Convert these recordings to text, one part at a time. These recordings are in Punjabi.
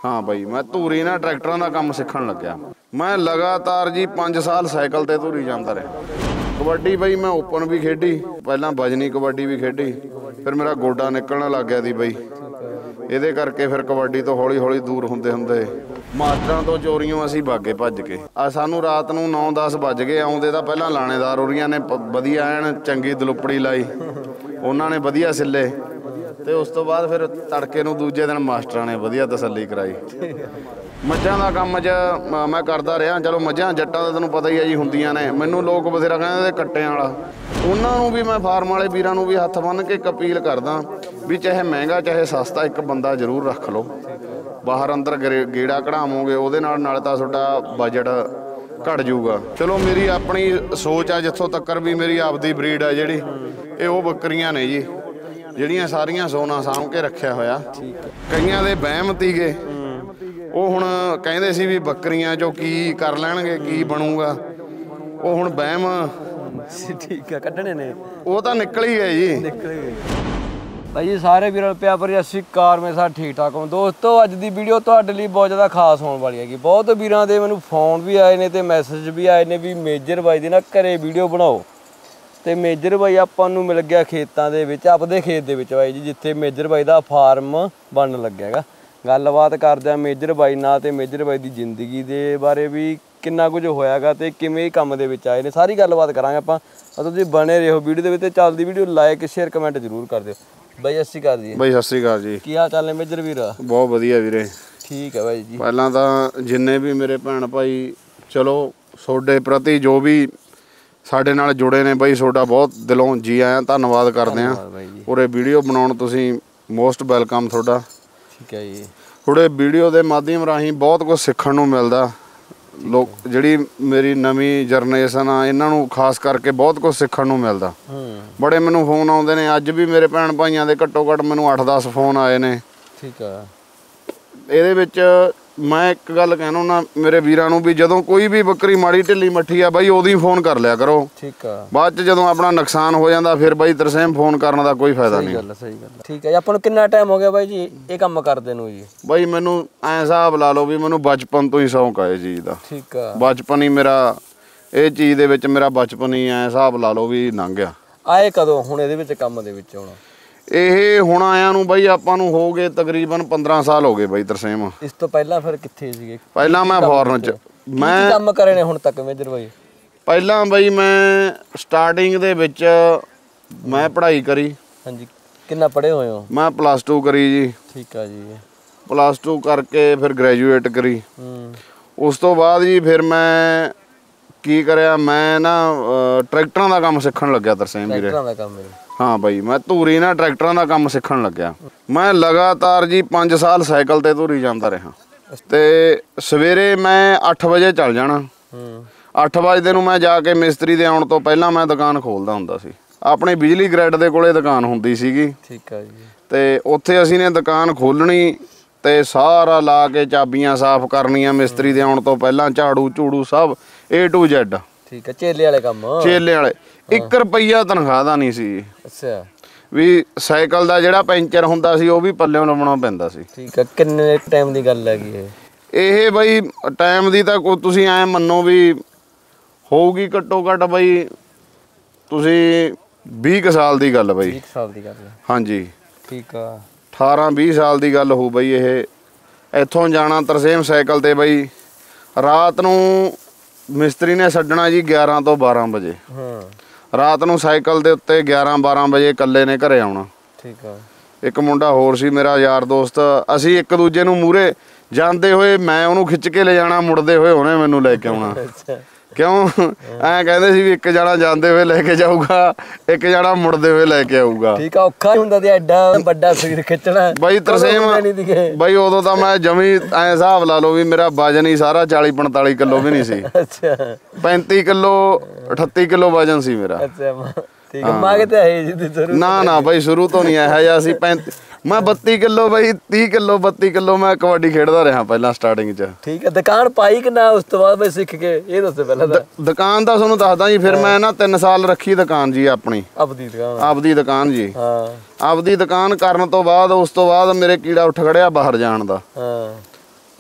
हाँ बई मैं धूरी ना ट्रैक्टरां दा काम सीखण लग्या। मैं लगातार जी 5 साल साइकिल ते धूरी जांदा रहा। कबड्डी बई मैं ओपन भी खेडी, पहला वजनी कबड्डी भी खेडी, फिर मेरा गोडा निकलना लग गया सी बई। ਇਹਦੇ ਕਰਕੇ ਫਿਰ ਕਬੱਡੀ ਤੋਂ ਹੌਲੀ ਹੌਲੀ ਦੂਰ ਹੁੰਦੇ ਹੁੰਦੇ ਮਾਸਟਰਾਂ ਤੋਂ ਚੋਰੀਆਂ ਅਸੀਂ ਭਾਗੇ ਭੱਜ ਕੇ ਆ ਸਾਨੂੰ ਰਾਤ ਨੂੰ 9-10 ਵੱਜ ਗਏ ਆਉਂਦੇ ਤਾਂ ਪਹਿਲਾਂ ਲਾਣੇਦਾਰ ਹੋਰੀਆਂ ਨੇ ਵਧੀਆ ਐਨ ਚੰਗੀ ਦਲੁੱਪੜੀ ਲਾਈ, ਉਹਨਾਂ ਨੇ ਵਧੀਆ ਸਿੱਲੇ ਤੇ ਉਸ ਤੋਂ ਬਾਅਦ ਫਿਰ ਤੜਕੇ ਨੂੰ ਦੂਜੇ ਦਿਨ ਮਾਸਟਰਾਂ ਨੇ ਵਧੀਆ ਤਸੱਲੀ ਕਰਾਈ। ਮੱਝਾਂ ਦਾ ਕੰਮ 'ਚ ਮੈਂ ਕਰਦਾ ਰਿਹਾ। ਚਲੋ ਮੱਝਾਂ ਜੱਟਾਂ ਦਾ ਤੈਨੂੰ ਪਤਾ ਹੀ ਹੈ ਜੀ ਹੁੰਦੀਆਂ ਨੇ। ਮੈਨੂੰ ਲੋਕ ਬਥੇਰਾ ਕਹਿੰਦੇ ਕੱਟਿਆਂ ਵਾਲਾ, ਉਹਨਾਂ ਨੂੰ ਵੀ ਮੈਂ ਫਾਰਮ ਵਾਲੇ ਵੀਰਾਂ ਨੂੰ ਵੀ ਹੱਥ ਬੰਨ੍ਹ ਕੇ ਇੱਕ ਅਪੀਲ ਕਰਦਾ ਵੀ ਚਾਹੇ ਮਹਿੰਗਾ ਚਾਹੇ ਸਸਤਾ ਇੱਕ ਬੰਦਾ ਜ਼ਰੂਰ ਰੱਖ ਲਓ। ਬਾਹਰ ਅੰਦਰ ਗੇੜਾ ਕਢਾਵੋਗੇ ਉਹਦੇ ਨਾਲ ਤਾਂ ਤੁਹਾਡਾ ਬਜਟ ਘਟ ਜਾਊਗਾ। ਚਲੋ ਮੇਰੀ ਆਪਣੀ ਸੋਚ ਆ ਜਿੱਥੋਂ ਤੱਕ ਵੀ ਮੇਰੀ ਆਪਦੀ ਬਰੀਡ ਆ ਜਿਹੜੀ ਇਹ ਉਹ ਬੱਕਰੀਆਂ ਨੇ ਜੀ ਜਿਹੜੀਆਂ ਸਾਰੀਆਂ ਸੋਨਾ ਸਾਂਭ ਕੇ ਰੱਖਿਆ ਹੋਇਆ। ਕਈਆਂ ਦੇ ਵਹਿਮ ਤੀਗੇ, ਉਹ ਹੁਣ ਕਹਿੰਦੇ ਸੀ ਵੀ ਬੱਕਰੀਆਂ 'ਚੋਂ ਕੀ ਕਰ ਲੈਣਗੇ ਕੀ ਬਣੂਗਾ, ਉਹ ਹੁਣ ਵਹਿਮ ਠੀਕ ਆ ਕੱਢਣੇ ਨੇ, ਉਹ ਤਾਂ ਨਿਕਲ ਹੀ ਗਏ ਜੀ। ਨਿਕਲ ਗਏ ਭਾਈ ਜੀ। ਸਾਰੇ ਵੀਰਾਂ ਪਿਆ ਪਰ ਅਸੀਂ ਕਾਰ ਮੇ ਸਾਥ ਠੀਕ ਠਾਕ ਹੋ ਦੋਸਤੋ। ਅੱਜ ਦੀ ਵੀਡੀਓ ਤੁਹਾਡੇ ਲਈ ਬਹੁਤ ਜ਼ਿਆਦਾ ਖਾਸ ਹੋਣ ਵਾਲੀ ਹੈਗੀ। ਬਹੁਤ ਵੀਰਾਂ ਦੇ ਮੈਨੂੰ ਫੋਨ ਵੀ ਆਏ ਨੇ ਤੇ ਮੈਸੇਜ ਵੀ ਆਏ ਨੇ ਵੀ ਮੇਜਰ ਬਾਈ ਦੀ ਨਾ ਘਰੇ ਵੀਡੀਓ ਬਣਾਓ। ਤੇ ਮੇਜਰ ਬਾਈ ਆਪਾਂ ਨੂੰ ਮਿਲ ਗਿਆ ਖੇਤਾਂ ਦੇ ਵਿੱਚ, ਆਪਦੇ ਖੇਤ ਦੇ ਵਿੱਚ ਬਾਈ ਜੀ, ਜਿੱਥੇ ਮੇਜਰ ਬਾਈ ਦਾ ਫਾਰਮ ਬਣਨ ਲੱਗਿਆ ਹੈਗਾ। ਗੱਲਬਾਤ ਕਰਦੇ ਆ ਮੇਜਰ ਬਾਈ ਨਾਲ ਤੇ ਮੇਜਰ ਬਾਈ ਦੀ ਜ਼ਿੰਦਗੀ ਦੇ ਬਾਰੇ ਵੀ ਕਿੰਨਾ ਕੁਝ ਹੋਇਆਗਾ ਤੇ ਕਿਵੇਂ ਕੰਮ ਦੇ ਵਿੱਚ ਆਏ ਨੇ, ਸਾਰੀ ਗੱਲਬਾਤ ਕਰਾਂਗੇ ਆਪਾਂ। ਤੁਸੀਂ ਬਣੇ ਰਹੋ ਵੀਡੀਓ ਦੇ ਵਿੱਚ ਤੇ ਚੱਲਦੀ ਵੀਡੀਓ ਲਾਈਕ ਸ਼ੇਅਰ ਕਮੈਂਟ ਜ਼ਰੂਰ ਕਰ ਦਿਓ। ਬਾਈ ਸਤਿ ਸ਼੍ਰੀ ਅਕਾਲ ਜੀ। ਬਾਈ ਸਤਿ ਸ਼੍ਰੀ ਅਕਾਲ ਜੀ। ਕੀ ਹਾਲ ਚਾਲ ਨੇ ਮੇਜਰ ਵੀਰ? ਬਹੁਤ ਵਧੀਆ ਵੀਰੇ। ਠੀਕ ਹੈ ਬਾਈ ਜੀ। ਪਹਿਲਾਂ ਤਾਂ ਜਿੰਨੇ ਵੀ ਮੇਰੇ ਭੈਣ ਭਾਈ ਚਲੋ ਤੁਹਾਡੇ ਪ੍ਰਤੀ ਜੋ ਵੀ ਸਾਡੇ ਨਾਲ ਜੁੜੇ ਨੇ ਬਾਈ ਤੁਹਾਡਾ ਬਹੁਤ ਦਿਲੋਂ ਜੀ ਆਇਆਂ ਧੰਨਵਾਦ ਕਰਦੇ ਹਾਂ। ਉਰੇ ਵੀਡੀਓ ਬਣਾਉਣ ਤੁਸੀਂ ਮੋਸਟ ਵੈਲਕਮ ਤੁਹਾਡਾ। ਠੀਕ ਹੈ ਜੀ। ਥੋੜੇ ਵੀਡੀਓ ਦੇ ਮਾਧਿਅਮ ਰਾਹੀਂ ਬਹੁਤ ਕੁਝ ਸਿੱਖਣ ਨੂੰ ਮਿਲਦਾ। ਲੋਕ ਜਿਹੜੀ ਮੇਰੀ ਨਵੀਂ ਜਨਰੇਸ਼ਨ ਆ ਇਹਨਾਂ ਨੂੰ ਖਾਸ ਕਰਕੇ ਬਹੁਤ ਕੁਝ ਸਿੱਖਣ ਨੂੰ ਮਿਲਦਾ। ਬੜੇ ਮੈਨੂੰ ਫੋਨ ਆਉਂਦੇ ਨੇ, ਅੱਜ ਵੀ ਮੇਰੇ ਭੈਣ ਭਾਈਆਂ ਦੇ ਘੱਟੋ ਘੱਟ ਮੈਨੂੰ 8-10 ਫੋਨ ਆਏ ਨੇ। ਠੀਕ ਆ। ਇਹਦੇ ਵਿੱਚ ਮੈਂ ਇੱਕ ਗੱਲ ਕਹਿਣਾ ਹੁੰਦਾ ਮੇਰੇ ਵੀਰਾਂ ਨੂੰ ਵੀ ਜਦੋਂ ਕੋਈ ਵੀ ਬੱਕਰੀ ਮਾੜੀ ਢਿੱਲੀ ਮੱਠੀ ਆ ਬਾਈ ਉਦੋਂ ਹੀ ਫੋਨ ਕਰ ਲਿਆ ਕਰੋ। ਠੀਕ ਆ। ਬਾਅਦ 'ਚ ਜਦੋਂ ਆਪਣਾ ਨੁਕਸਾਨ ਹੋ ਜਾਂਦਾ ਫਿਰ ਬਾਈ ਤਰਸੇਮ ਫੋਨ ਕਰਨ ਦਾ ਕੋਈ ਫਾਇਦਾ ਨਹੀਂ। ਸਹੀ ਗੱਲ। ਠੀਕ ਹੈ। ਆਪਾਂ ਨੂੰ ਕਿੰਨਾ ਟਾਈਮ ਹੋ ਗਿਆ ਬਾਈ ਜੀ ਇਹ ਕੰਮ ਕਰਦੇ ਨੂੰ ਜੀ? ਬਾਈ ਮੈਨੂੰ ਐਂ ਹਿਸਾਬ ਲਾ ਲਓ ਵੀ ਮੈਨੂੰ ਬਚਪਨ ਤੋਂ ਹੀ ਸ਼ੌਂਕ ਆ ਇਹ ਚੀਜ਼ ਦਾ। ਠੀਕ ਆ। ਬਚਪਨ ਹੀ ਮੇਰਾ ਇਹ ਚੀਜ਼ ਦੇ ਵਿੱਚ ਮੇਰਾ ਬਚਪਨ ਹੀ ਐਂ ਹਿਸਾਬ ਲਾ ਲਓ ਵੀ ਲੰਘ ਗਿਆ। ਆਏ ਕਦੋਂ ਹੁਣ ਇਹਦੇ ਵਿੱਚ ਕੰਮ ਦੇ ਵਿੱਚ ਹੁਣ? ਇਹ ਹੁਣ ਆਇਆਂ ਨੂੰ ਬਾਈ ਆਪਾਂ ਨੂੰ ਹੋ ਗਏ ਤਕਰੀਬਨ 15 ਸਾਲ ਹੋ ਗਏ ਬਾਈ ਤਰਸੇਮ। ਇਸ ਤੋਂ ਪਹਿਲਾਂ ਫਿਰ ਕਿੱਥੇ ਸੀਗੇ? ਪਹਿਲਾਂ ਮੈਂ ਫੋਰਨ 'ਚ ਮੈਂ ਕੰਮ ਕਰੇ ਨੇ ਹੁਣ ਤੱਕ ਮੇਜਰ ਬਾਈ? ਪਹਿਲਾਂ ਬਾਈ ਮੈਂ ਸਟਾਰਟਿੰਗ ਦੇ ਵਿੱਚ ਮੈਂ ਪੜ੍ਹਾਈ ਕਰੀ। ਹਾਂਜੀ। ਕਿੰਨਾ ਪੜ੍ਹੇ ਹੋਏ ਹੋ? ਮੈਂ +2 ਕਰੀ ਜੀ। ਠੀਕ ਆ ਜੀ। +2 ਕਰਕੇ ਫਿਰ ਗ੍ਰੈਜੂਏਟ ਕਰੀ। ਉਸ ਤੋਂ ਬਾਅਦ ਜੀ ਫਿਰ ਮੈਂ ਕੀ ਕਰਿਆ, ਮੈਂ ਨਾ ਟਰੈਕਟਰਾਂ ਦਾ ਕੰਮ ਸਿੱਖਣ ਲੱਗਿਆ ਤਰਸੇਮ ਵੀਰੇ। ਟਰੈਕਟਰਾਂ ਦਾ ਕੰਮ? ਹਾਂ ਬਾਈ ਮੈਂ ਧੂਰੀ ਨਾ ਟਰੈਕਟਰਾਂ ਦਾ ਕੰਮ ਸਿੱਖਣ ਲੱਗਿਆ। ਮੈਂ ਲਗਾਤਾਰ ਜੀ 5 ਸਾਲ ਸਾਈਕਲ ਤੇ ਧੂਰੀ ਜਾਂਦਾ ਰਿਹਾ ਤੇ ਸਵੇਰੇ ਮੈਂ 8 ਵਜੇ ਚੱਲ ਜਾਣਾ। 8 ਵਜੇ ਨੂੰ ਮੈਂ ਜਾ ਕੇ ਮਿਸਤਰੀ ਦੇ ਆਉਣ ਤੋਂ ਪਹਿਲਾਂ ਮੈਂ ਦੁਕਾਨ ਖੋਲਦਾ ਹੁੰਦਾ ਸੀ। ਆਪਣੀ ਬਿਜਲੀ ਗ੍ਰਿਡ ਦੇ ਕੋਲੇ ਦੁਕਾਨ ਹੁੰਦੀ ਸੀਗੀ। ਠੀਕ ਆ ਜੀ। ਤੇ ਉੱਥੇ ਅਸੀਂ ਨੇ ਦੁਕਾਨ ਖੋਲਣੀ ਤੇ ਸਾਰਾ ਲਾ ਕੇ ਚਾਬੀਆਂ ਸਾਫ਼ ਕਰਨੀਆਂ ਮਿਸਤਰੀ ਦੇ ਆਉਣ ਤੋਂ ਪਹਿਲਾਂ, ਝਾੜੂ ਝੂੜੂ ਸਭ A to Z। ਠੀਕ ਆ। ਚੇਲੇ ਵਾਲੇ ਕੰਮ? ਚੇਲੇ ਵਾਲੇ। 1 ਰੁਪਈਆ ਤਨਖਾਹ ਦਾ ਨਹੀਂ ਸੀ। ਅੱਛਾ। ਵੀ ਸਾਈਕਲ ਦਾ ਜਿਹੜਾ ਪੈਂਚਰ ਹੁੰਦਾ ਸੀ ਉਹ ਵੀ ਪੱਲਿਓਂ ਲਾਉਣਾ ਪੈਂਦਾ ਸੀ। ਠੀਕ ਆ। ਕਿੰਨੇ ਟਾਈਮ ਦੀ ਗੱਲ ਹੈਗੀ ਇਹ ਬਾਈ? ਟਾਈਮ ਦੀ ਤਾਂ ਤੁਸੀਂ ਐਂ ਮੰਨੋ ਵੀ ਹੋਊਗੀ ਘੱਟੋ ਘੱਟ ਬਾਈ ਤੁਸੀਂ 20 ਸਾਲ ਦੀ ਗੱਲ ਬਾਈ। 20 ਸਾਲ ਦੀ ਗੱਲ? ਹਾਂਜੀ। ਠੀਕ ਆ। 18-20 ਸਾਲ ਦੀ ਗੱਲ ਹੋਊ ਬਾਈ। ਇਹ ਇੱਥੋਂ ਜਾਣਾ ਤਰਸੇਮ ਸਾਈਕਲ ਤੇ ਬਾਈ, ਰਾਤ ਨੂੰ ਮਿਸਤਰੀ ਨੇ ਛੱਡਣਾ ਜੀ 11 ਤੋਂ 12 ਵਜੇ। ਰਾਤ ਨੂੰ ਸਾਈਕਲ ਦੇ ਉੱਤੇ 11-12 ਵਜੇ ਇਕੱਲੇ ਨੇ ਘਰੇ ਆਉਣਾ। ਠੀਕ ਆ। ਇੱਕ ਮੁੰਡਾ ਹੋਰ ਸੀ ਮੇਰਾ ਯਾਰ ਦੋਸਤ, ਅਸੀਂ ਇੱਕ ਦੂਜੇ ਨੂੰ ਮੂਹਰੇ ਜਾਂਦੇ ਹੋਏ ਮੈਂ ਉਹਨੂੰ ਖਿੱਚ ਕੇ ਲੈ ਜਾਣਾ, ਮੁੜਦੇ ਹੋਏ ਉਹਨੇ ਮੈਨੂੰ ਲੈ ਕੇ ਆਉਣਾ। ਕਿਉਂ ਐਂ ਕਹਿੰਦੇ ਸੀ ਵੀ ਇੱਕ ਜਣਾ ਜਾਂਦੇ ਹੋਏ ਲੈ ਕੇ ਜਾਊਗਾ, ਇੱਕ ਜਣਾ ਮੁੜਦੇ ਹੋਏ ਲੈ ਕੇ ਆਊਗਾ। ਠੀਕ ਆ। ਔਖਾ ਹੁੰਦਾ ਤੇ ਐਡਾ ਵੱਡਾ ਸਰੀਰ ਖਿੱਚਣਾ ਬਾਈ ਤਰਸੇਮ। ਬਾਈ ਉਦੋਂ ਤਾਂ ਮੈਂ ਜਮੀ ਐਂ ਹਿਸਾਬ ਲਾ ਲਓ ਵੀ ਮੇਰਾ ਵਜਨ ਹੀ ਸਾਰਾ 40-45 ਕਿਲੋ ਵੀ ਨਹੀਂ ਸੀ। ਅੱਛਾ। 35 ਕਿਲੋ 38 ਕਿਲੋ ਵਜਨ ਸੀ ਮੇਰਾ। ਅੱਛਾ। ਠੀਕ ਆ। ਮਾਂ ਕਿਤੇ ਆਏ ਜੀ ਜ਼ਰੂਰ? ਨਾ ਬਾਈ ਸ਼ੁਰੂ ਤੋਂ ਨਹੀਂ ਇਹੋ ਜਿਹਾ ਸੀ। ਮੈਂ 32 ਕਿਲੋ ਬਾਈ 30 ਕਿਲੋ 32 ਕਿਲੋ ਮੈਂ ਕਬੱਡੀ ਖੇਡਦਾ ਰਿਹਾ ਪਹਿਲਾਂ ਸਟਾਰਟਿੰਗ 'ਚ। ਠੀਕ ਹੈ। ਦੁਕਾਨ ਪਾਈ ਕਿ ਨਾ ਉਸ ਤੋਂ ਬਾਅਦ ਬਾਈ ਸਿੱਖ ਕੇ ਇਹ ਦੱਸੋ ਪਹਿਲਾਂ ਤਾਂ? ਦੁਕਾਨ ਦਾ ਤੁਹਾਨੂੰ ਦੱਸਦਾ ਜੀ। ਫਿਰ ਮੈਂ ਨਾ 3 ਸਾਲ ਰੱਖੀ ਦੁਕਾਨ ਜੀ ਆਪਣੀ। ਆਪਦੀ ਦੁਕਾਨ? ਆਪਦੀ ਦੁਕਾਨ ਜੀ। ਹਾਂ। ਆਪਦੀ ਦੁਕਾਨ ਕਰਨ ਤੋਂ ਬਾਅਦ ਉਸ ਤੋਂ ਬਾਅਦ ਮੇਰੇ ਕੀੜਾ ਉੱਠ ਖੜਿਆ ਬਾਹਰ ਜਾਣ ਦਾ। ਹਾਂ।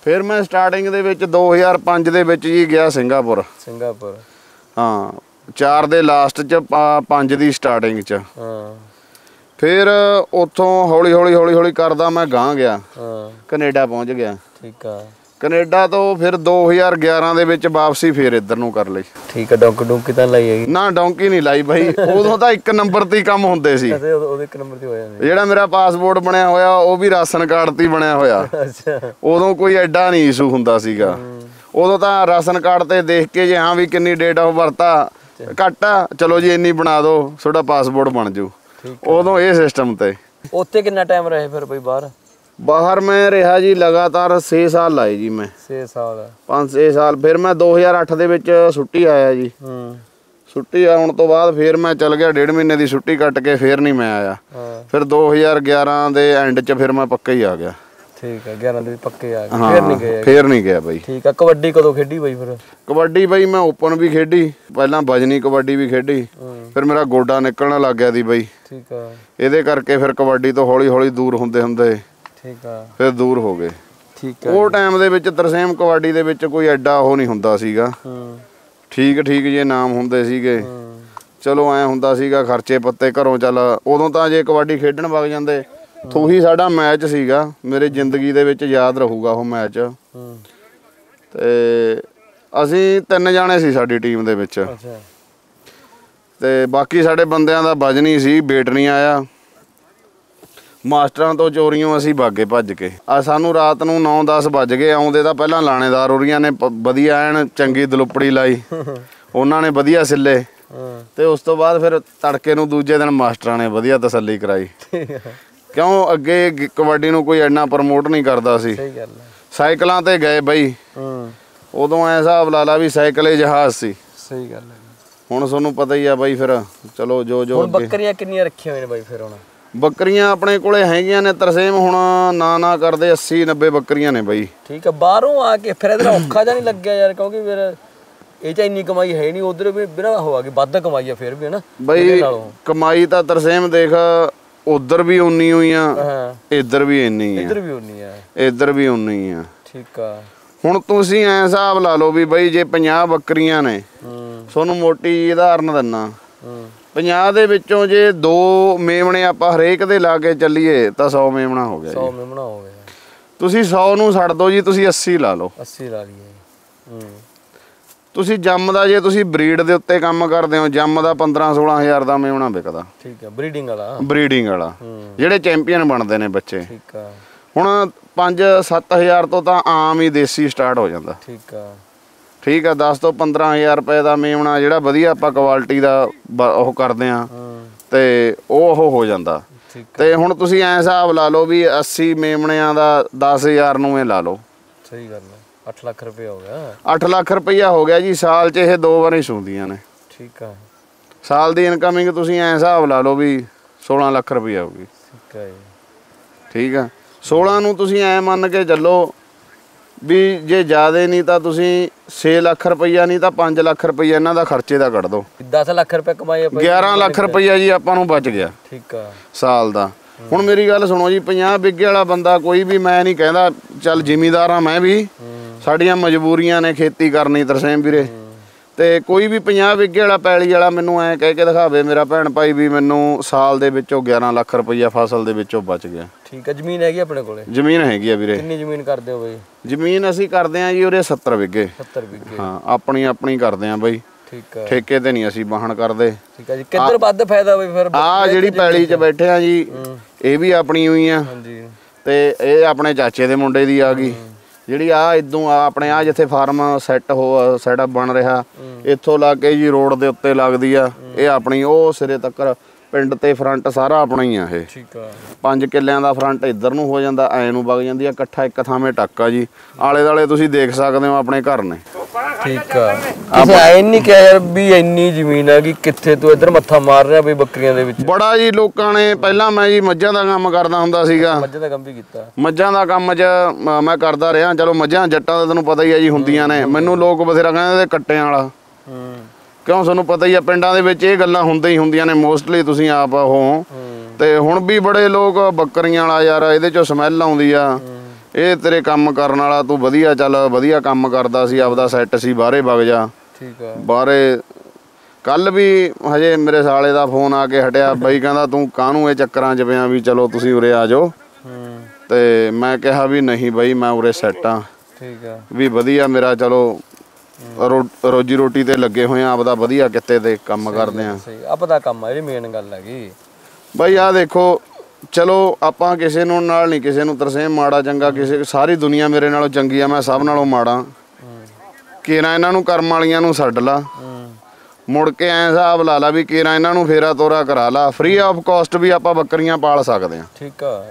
ਫਿਰ ਮੈਂ ਸਟਾਰਟਿੰਗ ਦੇ ਵਿੱਚ 2005 ਦੇ ਵਿੱਚ ਜੀ ਗਿਆ ਸਿੰਗਾਪੁਰ। ਹਾਂ 4 ਦੇ ਲਾਸਟ ਚ 5 ਦੀ ਸਟਾਰਟਿੰਗ ਚ। ਫਿਰ ਉੱਥੋਂ ਹੌਲੀ ਕਰਦਾ ਮੈਂ ਗਾਂਹ ਗਿਆ, ਕੈਨੇਡਾ ਪਹੁੰਚ ਗਿਆ। ਠੀਕ ਆ। ਕੈਨੇਡਾ ਤੋਂ ਫਿਰ 2011 ਦੇ ਵਿੱਚ ਵਾਪਸੀ ਫਿਰ ਇੱਧਰ ਨੂੰ ਕਰ ਲਈ। ਠੀਕ ਆ। ਡੌਂਕੀ ਤਾਂ ਲਾਈ ਹੈਗੀ? ਨਾ ਡੌਂਕੀ ਨਹੀਂ ਲਾਈ ਬਾਈ, ਉਦੋਂ ਤਾਂ 1 ਨੰਬਰ ਤੇ ਹੀ ਕੰਮ ਹੁੰਦੇ ਸੀ। ਉਹਦੇ 1 ਨੰਬਰ ਤੇ ਹੋਇਆ ਜਿਹੜਾ ਮੇਰਾ ਪਾਸਪੋਰਟ ਬਣਿਆ ਹੋਇਆ ਉਹ ਵੀ ਰਾਸ਼ਨ ਕਾਰਡ ਤੇ ਹੀ ਬਣਿਆ ਹੋਇਆ। ਅੱਛਾ। ਉਦੋਂ ਕੋਈ ਐਡਾ ਨਹੀਂ ਇਸ਼ੂ ਹੁੰਦਾ ਸੀਗਾ। ਉਦੋਂ ਤਾਂ ਰਾਸ਼ਨ ਕਾਰਡ ਤੇ ਦੇਖ ਕੇ ਜੇ ਹਾਂ ਵੀ ਕਿੰਨੀ ਡੇਟ ਆਫ ਬਰਥ ਆ, ਘੱਟ ਆ, ਚਲੋ ਜੀ ਇੰਨੀ ਬਣਾ ਦਿਓ ਤੁਹਾਡਾ ਪਾਸਪੋਰਟ ਬਣ ਜੂ। ਉਦੋਂ ਇਹ ਸਿਸਟਮ ਤੇ। ਉੱਥੇ ਕਿੰਨਾ ਟਾਈਮ ਰਹੇ ਫਿਰ ਬਈ ਬਾਹਰ ਮੈਂ ਰਿਹਾ ਜੀ ਲਗਾਤਾਰ 6 ਸਾਲ ਲਾਏ ਜੀ ਮੈਂ। 6 ਸਾਲ 5-6 ਸਾਲ। ਫਿਰ ਮੈਂ 2008 ਦੇ ਵਿੱਚ ਛੁੱਟੀ ਆਇਆ ਜੀ। ਛੁੱਟੀ ਆਉਣ ਤੋਂ ਬਾਅਦ ਫਿਰ ਮੈਂ ਚੱਲ ਗਿਆ, 1.5 ਮਹੀਨੇ ਦੀ ਛੁੱਟੀ ਕੱਟ ਕੇ ਫਿਰ ਨਹੀਂ ਮੈਂ ਆਇਆ। ਫਿਰ 2011 ਦੇ ਐਂਡ 'ਚ ਫਿਰ ਮੈਂ ਪੱਕਾ ਹੀ ਆ ਗਿਆ। ਠੀਕ ਆ। 11 ਦੇ ਪੱਕੇ ਆ ਗਏ। ਫਿਰ ਨਹੀਂ ਗਿਆ ਬਾਈ। ਠੀਕ ਆ। ਕਬੱਡੀ ਕਦੋਂ ਖੇਡੀ ਬਾਈ ਫਿਰ? ਕਬੱਡੀ ਬਾਈ ਮੈਂ ਓਪਨ ਵੀ ਖੇਡੀ, ਪਹਿਲਾਂ ਵਜਨੀ ਕਬੱਡੀ ਵੀ ਖੇਡੀ। ਫਿਰ ਮੇਰਾ ਗੋਡਾ ਨਿਕਲਣ ਲੱਗ ਗਿਆ ਸੀ ਬਾਈ। ਠੀਕ ਆ। ਇਹਦੇ ਕਰਕੇ ਫਿਰ ਕਬੱਡੀ ਤੋਂ ਹੌਲੀ ਦੂਰ ਹੁੰਦੇ ਠੀਕ ਆ। ਫਿਰ ਦੂਰ ਹੋ ਗਏ। ਠੀਕ ਆ। ਉਹ ਟਾਈਮ ਦੇ ਵਿੱਚ ਤਰਸੇਮ ਕਬੱਡੀ ਦੇ ਵਿੱਚ ਕੋਈ ਐਡਾ ਉਹ ਨਹੀਂ ਹੁੰਦਾ ਸੀਗਾ। ਠੀਕ ਜੇ ਨਾਮ ਹੁੰਦੇ ਸੀਗੇ। ਚਲੋ ਐ ਹੁੰਦਾ ਸੀਗਾ ਖਰਚੇ ਪੱਤੇ ਘਰੋਂ ਚੱਲ। ਉਦੋਂ ਤਾਂ ਜੇ ਕਬੱਡੀ ਖੇਡਣ ਵਗ ਜਾਂਦੇ, ਥੂਹੀ ਸਾਡਾ ਮੈਚ ਸੀਗਾ, ਮੇਰੇ ਜ਼ਿੰਦਗੀ ਦੇ ਵਿੱਚ ਯਾਦ ਰਹੂਗਾ ਉਹ ਮੈਚ। ਤੇ ਅਸੀਂ 3 ਜਾਣੇ ਸੀ ਸਾਡੀ ਟੀਮ ਦੇ ਵਿੱਚ। ਤੇ ਬਾਕੀ ਸਾਡੇ ਬੰਦਿਆਂ ਦਾ ਵਜਨ ਹੀ ਸੀ, ਵੇਟ ਨਹੀਂ ਆਇਆ। ਮਾਸਟਰਾਂ ਤੋਂ ਚੋਰੀਆਂ ਅਸੀਂ ਭਾਗੇ ਭੱਜ ਕੇ। ਸਾਨੂੰ ਰਾਤ ਨੂੰ 9-10 ਵੱਜ ਗਏ ਆਉਂਦੇ। ਤਾਂ ਪਹਿਲਾਂ ਲਾਣੇਦਾਰ ਉਰੀਆਂ ਨੇ ਵਧੀਆ ਐਨ ਚੰਗੀ ਦਲੁੱਪੜੀ ਲਾਈ, ਉਹਨਾਂ ਨੇ ਵਧੀਆ ਸਿੱਲੇ। ਤੇ ਉਸ ਤੋਂ ਬਾਅਦ ਫਿਰ ਤੜਕੇ ਨੂੰ ਦੂਜੇ ਦਿਨ ਮਾਸਟਰਾਂ ਨੇ ਵਧੀਆ ਤਸੱਲੀ ਕਰਾਈ। ਕਿਉਂ ਅੱਗੇ ਕਬੱਡੀ ਨੂੰ ਕੋਈ ਇੰਨਾ ਪ੍ਰਮੋਟ ਨਹੀਂ ਕਰਦਾ ਸੀ। ਸਾਈਕਲਾਂ ਤੇ ਗਏ ਬਈ। ਉਦੋਂ ਐ ਹਿਸਾਬ ਲਾ ਲਾ ਵੀ ਸਾਈਕਲ ਜਹਾਜ਼ ਸੀ। ਸਹੀ ਗੱਲ ਹੈ। ਹੁਣ ਤੁਹਾਨੂੰ ਪਤਾ ਹੀ ਆ ਬਾਈ। ਫਿਰ ਚਲੋ ਜੋ ਬੱਕਰੀਆਂ ਕਿੰਨੀਆਂ ਰੱਖੀਆਂ ਹੋਈਆਂ ਨੇ ਬਾਈ ਫਿਰ? ਹੁਣ ਬੱਕਰੀਆਂ ਆਪਣੇ ਕੋਲੇ ਹੈਗੀਆਂ ਨੇ ਤਰਸੇਮ, ਹੁਣ ਨਾ ਕਰਦੇ 80-90 ਬੱਕਰੀਆਂ ਨੇ ਬਾਈ। ਠੀਕ ਆ। ਬਾਹਰੋਂ ਆ ਕੇ ਫਿਰ ਇਹਦਾ ਔਖਾ ਜਾਂ ਨਹੀਂ ਲੱਗਿਆ ਯਾਰ? ਕਿਉਂਕਿ ਫਿਰ ਇਹ 'ਚ ਇੰਨੀ ਕਮਾਈ ਹੈ ਨਹੀਂ, ਉਧਰ ਵੀ ਬਿਨਾਂ ਹੋ ਗਈ ਵੱਧ ਕਮਾਈ ਆ ਫਿਰ ਵੀ, ਹਨਾ ਬਾਈ? ਕਮਾਈ ਤਾਂ ਤਰਸੇਮ ਦੇਖ, ਉਧਰ ਵੀ ਉਨੀ ਹੋਈ ਆ, ਇੱਧਰ ਵੀ ਇੰਨੀ ਆ, ਇੱਧਰ ਵੀ ਉਨੀ ਆ। ਠੀਕ ਆ। ਹੁਣ ਤੁਸੀਂ ਐ ਹਿਸਾਬ ਲਾ ਲਓ ਵੀ ਬਾਈ ਜੇ 50 ਬੱਕਰੀਆਂ ਨੇ, ਤੁਹਾਨੂੰ ਮੋਟੀ ਉਦਾਹਰਨ ਦਿੰਨਾ, 50 ਦੇ ਵਿੱਚੋਂ ਜੇ 2 ਮੇਮਣੇ ਆਪਾਂ ਹਰੇਕ ਦੇ ਲਾ ਕੇ ਚੱਲੀਏ ਤਾਂ 100 ਮੇਮਣਾ ਹੋ ਗਿਆ। 100 ਮੇਮਣਾ ਹੋ ਗਿਆ। ਤੁਸੀਂ 100 ਨੂੰ ਛੱਡ ਦਿਓ ਜੀ, ਤੁਸੀਂ 80 ਲਾ ਲਓ। 80 ਲਾ ਲਈਏ। ਤੁਸੀਂ ਜੰਮ ਦਾ, ਜੇ ਤੁਸੀਂ ਬਰੀਡ ਦੇ ਉੱਤੇ ਕੰਮ ਕਰਦੇ ਹੋ, ਜੰਮ ਦਾ 15-16 ਹਜ਼ਾਰ ਦਾ ਮੇਮਣਾ ਵਿਕਦਾ। ਠੀਕ ਆ। ਬਰੀਡਿੰਗ ਵਾਲਾ ਜਿਹੜੇ ਚੈਂਪੀਅਨ ਬਣਦੇ ਨੇ ਬੱਚੇ। ਠੀਕ ਆ। ਹੁਣ 5-7 ਹਜ਼ਾਰ ਤੋਂ ਤਾਂ ਆਮ ਹੀ ਦੇਸੀ ਸਟਾਰਟ ਹੋ ਜਾਂਦਾ। ਠੀਕ ਆ। 10 ਤੋਂ 15 ਹਜ਼ਾਰ ਰੁਪਏ ਦਾ ਮੇਮਣਾ ਜਿਹੜਾ ਵਧੀਆ ਆਪਾਂ ਕੁਆਲਿਟੀ ਦਾ ਉਹ ਕਰਦੇ ਆ ਤੇ ਉਹ ਹੋ ਜਾਂਦਾ। ਤੇ ਹੁਣ ਤੁਸੀਂ ਐ ਹਿਸਾਬ ਲਾ ਲਓ ਵੀ 80 ਮੇਮਣਿਆਂ ਦਾ 10,000 ਨੂੰ ਇਹ ਲਾ ਲਓ। ਸਹੀ ਗੱਲ ਹੈ। 8 ਲੱਖ ਰੁਪਏ ਹੋ ਗਿਆ। 8 ਲੱਖ ਰੁਪਈਆ ਹੋ ਗਿਆ ਜੀ। ਸਾਲ 'ਚ ਇਹ 2 ਵਾਰੀ ਸੂੰਦੀਆਂ ਨੇ। ਠੀਕ ਆ। ਸਾਲ ਦੀ ਇਨਕਮਿੰਗ ਤੁਸੀਂ ਐ ਹਿਸਾਬ ਲਾ ਲਓ ਵੀ 16 ਲੱਖ ਰੁਪਈਆ ਹੋਊਗੀ। ਠੀਕ ਆ। ਠੀਕ ਆ। 16 ਨੂੰ ਤੁਸੀਂ ਐ ਮੰਨ ਕੇ ਚੱਲੋ ਵੀ ਜੇ ਜ਼ਿਆਦਾ ਨਹੀਂ ਤਾਂ ਤੁਸੀਂ 6 ਲੱਖ ਰੁਪਈਆ ਨਹੀਂ ਤਾਂ 5 ਲੱਖ ਰੁਪਈਆ ਇਹਨਾਂ ਦਾ ਖਰਚੇ ਦਾ ਕੱਢ ਦੋ। 10 ਲੱਖ ਰੁਪਏ ਕਮਾਈ 11 ਲੱਖ ਰੁਪਈਆ ਜੀ ਆਪਾਂ ਨੂੰ ਬਚ ਗਿਆ। ਠੀਕ ਆ। ਸਾਲ ਦਾ। ਹੁਣ ਮੇਰੀ ਗੱਲ ਸੁਣੋ ਜੀ, 50 ਬਿੱਗੇ ਵਾਲਾ ਬੰਦਾ ਕੋਈ ਵੀ, ਮੈਂ ਨਹੀਂ ਕਹਿੰਦਾ, ਚੱਲ ਜ਼ਿਮੀਂਦਾਰ ਆ ਮੈਂ ਵੀ, ਸਾਡੀਆਂ ਮਜਬੂਰੀਆਂ ਨੇ ਖੇਤੀ ਕਰਨੀ ਤਰਸੇਮ ਵੀਰੇ। ਤੇ ਕੋਈ ਵੀ 50 ਬਿੱਗੇ ਵਾਲਾ ਪੈਲੀ ਵਾਲਾ ਮੈਨੂੰ ਐ ਕਹਿ ਕੇ ਦਿਖਾਵੇ ਮੇਰਾ ਭੈਣ ਭਾਈ ਵੀ ਮੈਨੂੰ ਸਾਲ ਦੇ ਵਿੱਚੋਂ 11 ਲੱਖ ਰੁਪਈਆ ਫਸਲ ਦੇ ਵਿੱਚੋਂ ਬਚ ਗਿਆ। ਠੀਕ ਆ। ਜ਼ਮੀਨ ਹੈਗੀ ਆਪਣੇ ਕੋਲੇ? ਜ਼ਮੀਨ ਹੈਗੀ ਆ ਵੀਰੇ। ਕਿੰਨੀ ਜ਼ਮੀਨ ਕਰਦੇ ਹੋ ਬਈ? ਜ਼ਮੀਨ ਅਸੀਂ ਕਰਦੇ ਆ ਜੀ ਉਰੇ 70 ਬਿੱਗੇ। 70 ਬਿੱਗੇ। ਹਾਂ, ਆਪਣੀ ਕਰਦੇ ਆ ਬਈ। ਠੀਕ ਆ। ਠੇਕੇ ਤੇ ਨਹੀਂ ਅਸੀਂ ਵਾਹਣ ਕਰਦੇ। ਠੀਕ ਆ ਜੀ। ਕਿੱਧਰ ਵੱਧ ਫਾਇਦਾ ਬਈ ਫਿਰ? ਆ ਜਿਹੜੀ ਪੈਲੀ 'ਚ ਬੈਠੇ ਆ ਜੀ, ਇਹ ਵੀ ਆਪਣੀ ਹੋਈ ਆ। ਹਾਂਜੀ। ਤੇ ਇਹ ਆਪਣੇ ਚਾਚੇ ਦੇ ਮੁੰਡੇ ਦੀ ਆ ਗਈ। ਜਿਹੜੀ ਆ ਇਦੋਂ ਆਪਣੇ ਆ ਜਿੱਥੇ ਫਾਰਮ ਸੈਟਅਪ ਬਣ ਰਿਹਾ, ਇੱਥੋਂ ਲੱਗ ਕੇ ਜੀ ਰੋਡ ਦੇ ਉੱਤੇ ਲੱਗਦੀ ਆ, ਇਹ ਆਪਣੀ। ਉਹ ਸਿਰੇ ਤੱਕ ਪਿੰਡ ਤੇ ਫਰੰਟ ਸਾਰਾ ਆਪਣਾ ਹੀ ਆ ਇਹ। ਠੀਕ ਆ। 5 ਕਿੱਲਿਆਂ ਦਾ ਫਰੰਟ ਇੱਧਰ ਨੂੰ ਹੋ ਜਾਂਦਾ, ਐ ਨੂੰ ਵਗ ਜਾਂਦੀ ਆ, ਇਕੱਠਾ ਇੱਕ ਥਾਵੇਂ ਟੱਕਾ ਜੀ। ਆਲੇ ਦੁਆਲੇ ਤੁਸੀਂ ਦੇਖ ਸਕਦੇ ਹੋ ਆਪਣੇ ਘਰ ਨੇ। ਠੀਕ ਆ। ਤੁਸੀਂ ਐ ਨਹੀਂ ਕਿਹਾ ਯਾਰ ਵੀ ਇੰਨੀ ਜ਼ਮੀਨ ਆ ਕਿ ਕਿੱਥੇ ਤੂੰ ਇੱਧਰ ਮੱਥਾ ਮਾਰ ਰਿਹਾ ਬਈ ਬੱਕਰੀਆਂ ਦੇ ਵਿੱਚ? ਬੜਾ ਜੀ ਲੋਕਾਂ ਨੇ, ਪਹਿਲਾਂ ਮੈਂ ਜੀ ਮੱਝਾਂ ਦਾ ਕੰਮ ਕਰਦਾ ਹੁੰਦਾ ਸੀਗਾ। ਮੱਝਾਂ ਦਾ ਕੰਮ ਵੀ ਕੀਤਾ? ਮੱਝਾਂ ਦਾ ਕੰਮ 'ਚ ਮੈਂ ਕਰਦਾ ਰਿਹਾ। ਚਲੋ ਮੱਝਾਂ ਜੱਟਾਂ ਦਾ ਤੈਨੂੰ ਪਤਾ ਹੀ ਆ ਜੀ ਹੁੰਦੀਆਂ ਨੇ। ਮੈਨੂੰ ਲੋਕ ਬਥੇਰਾ ਕਹਿੰਦੇ ਕੱਟਿਆਂ ਵਾਲਾ। ਕਿਉਂ ਤੁਹਾਨੂੰ ਪਤਾ ਹੀ ਆ ਪਿੰਡਾਂ ਦੇ ਵਿੱਚ ਇਹ ਗੱਲਾਂ ਹੁੰਦੀਆਂ ਨੇ ਮੋਸਟਲੀ, ਤੁਸੀਂ ਆਪ ਉਹ। ਤੇ ਹੁਣ ਵੀ ਬੜੇ ਲੋਕ ਬੱਕਰੀਆਂ ਵਾਲਾ ਯਾਰ ਇਹਦੇ 'ਚੋਂ ਸਮੈਲ ਆਉਂਦੀ ਆ, ਇਹ ਤੇਰੇ ਕੰਮ ਕਰਨ ਵਾਲਾ, ਤੂੰ ਵਧੀਆ ਚੱਲ ਵਧੀਆ ਕੰਮ ਕਰਦਾ ਸੀ, ਆਪਦਾ ਸੈੱਟ ਸੀ, ਬਾਹਰੇ ਵਗ ਜਾ। ਠੀਕ ਆ। ਬਾਹਰੇ ਕੱਲ ਵੀ ਹਜੇ ਮੇਰੇ ਸਾਲੇ ਦਾ ਫੋਨ ਆ ਕੇ ਹਟਿਆ, ਬਈ ਕਹਿੰਦਾ ਤੂੰ ਕਾਹਨੂੰ ਇਹ ਚੱਕਰਾਂ 'ਚ ਪਿਆ, ਵੀ ਚਲੋ ਤੁਸੀਂ ਉਰੇ ਆ ਜਾਓ। ਤੇ ਮੈਂ ਕਿਹਾ ਵੀ ਨਹੀਂ ਬਈ ਮੈਂ ਉਰੇ ਸੈੱਟ ਆ। ਠੀਕ ਆ। ਵੀ ਵਧੀਆ ਮੇਰਾ ਚਲੋ ਰੋਜੀ ਰੋਟੀ ਤੇ ਲੱਗੇ ਹੋਏ ਆ, ਆਪਦਾ ਵਧੀਆ ਕਿੱਤੇ ਤੇ ਕੰਮ ਕਰਦੇ ਆ। ਸਹੀ ਆਪਦਾ ਕੰਮ ਆ, ਜਿਹੜੀ ਮੇਨ ਗੱਲ ਹੈਗੀ ਬਈ ਆਹ ਦੇਖੋ, ਚਲੋ ਆਪਾਂ ਕਿਸੇ ਨੂੰ ਨਾਲ ਨਹੀਂ ਕਿਸੇ ਨੂੰ ਤਰਸੇਮ ਮਾੜਾ ਚੰਗਾ, ਕਿਸੇ ਸਾਰੀ ਦੁਨੀਆ ਮੇਰੇ ਨਾਲੋਂ ਚੰਗੀ ਆ, ਮੈਂ ਸਭ ਨਾਲੋਂ ਮਾੜਾ। ਕੇਰਾ ਇਹਨਾਂ ਨੂੰ ਕਰਮ ਵਾਲੀਆਂ ਨੂੰ ਛੱਡ ਲਾ, ਮੁੜ ਕੇ ਐ ਹਿਸਾਬ ਲਾ ਲਾ ਵੀ ਕੇਰਾ ਇਹਨਾਂ ਨੂੰ ਫੇਰਾ ਤੋਰਾ ਕਰਾ ਲਾ। ਫ੍ਰੀ ਆਫ ਕਾਸਟ ਵੀ ਆਪਾਂ ਬੱਕਰੀਆਂ ਪਾਲ ਸਕਦੇ ਆ। ਠੀਕ ਆ।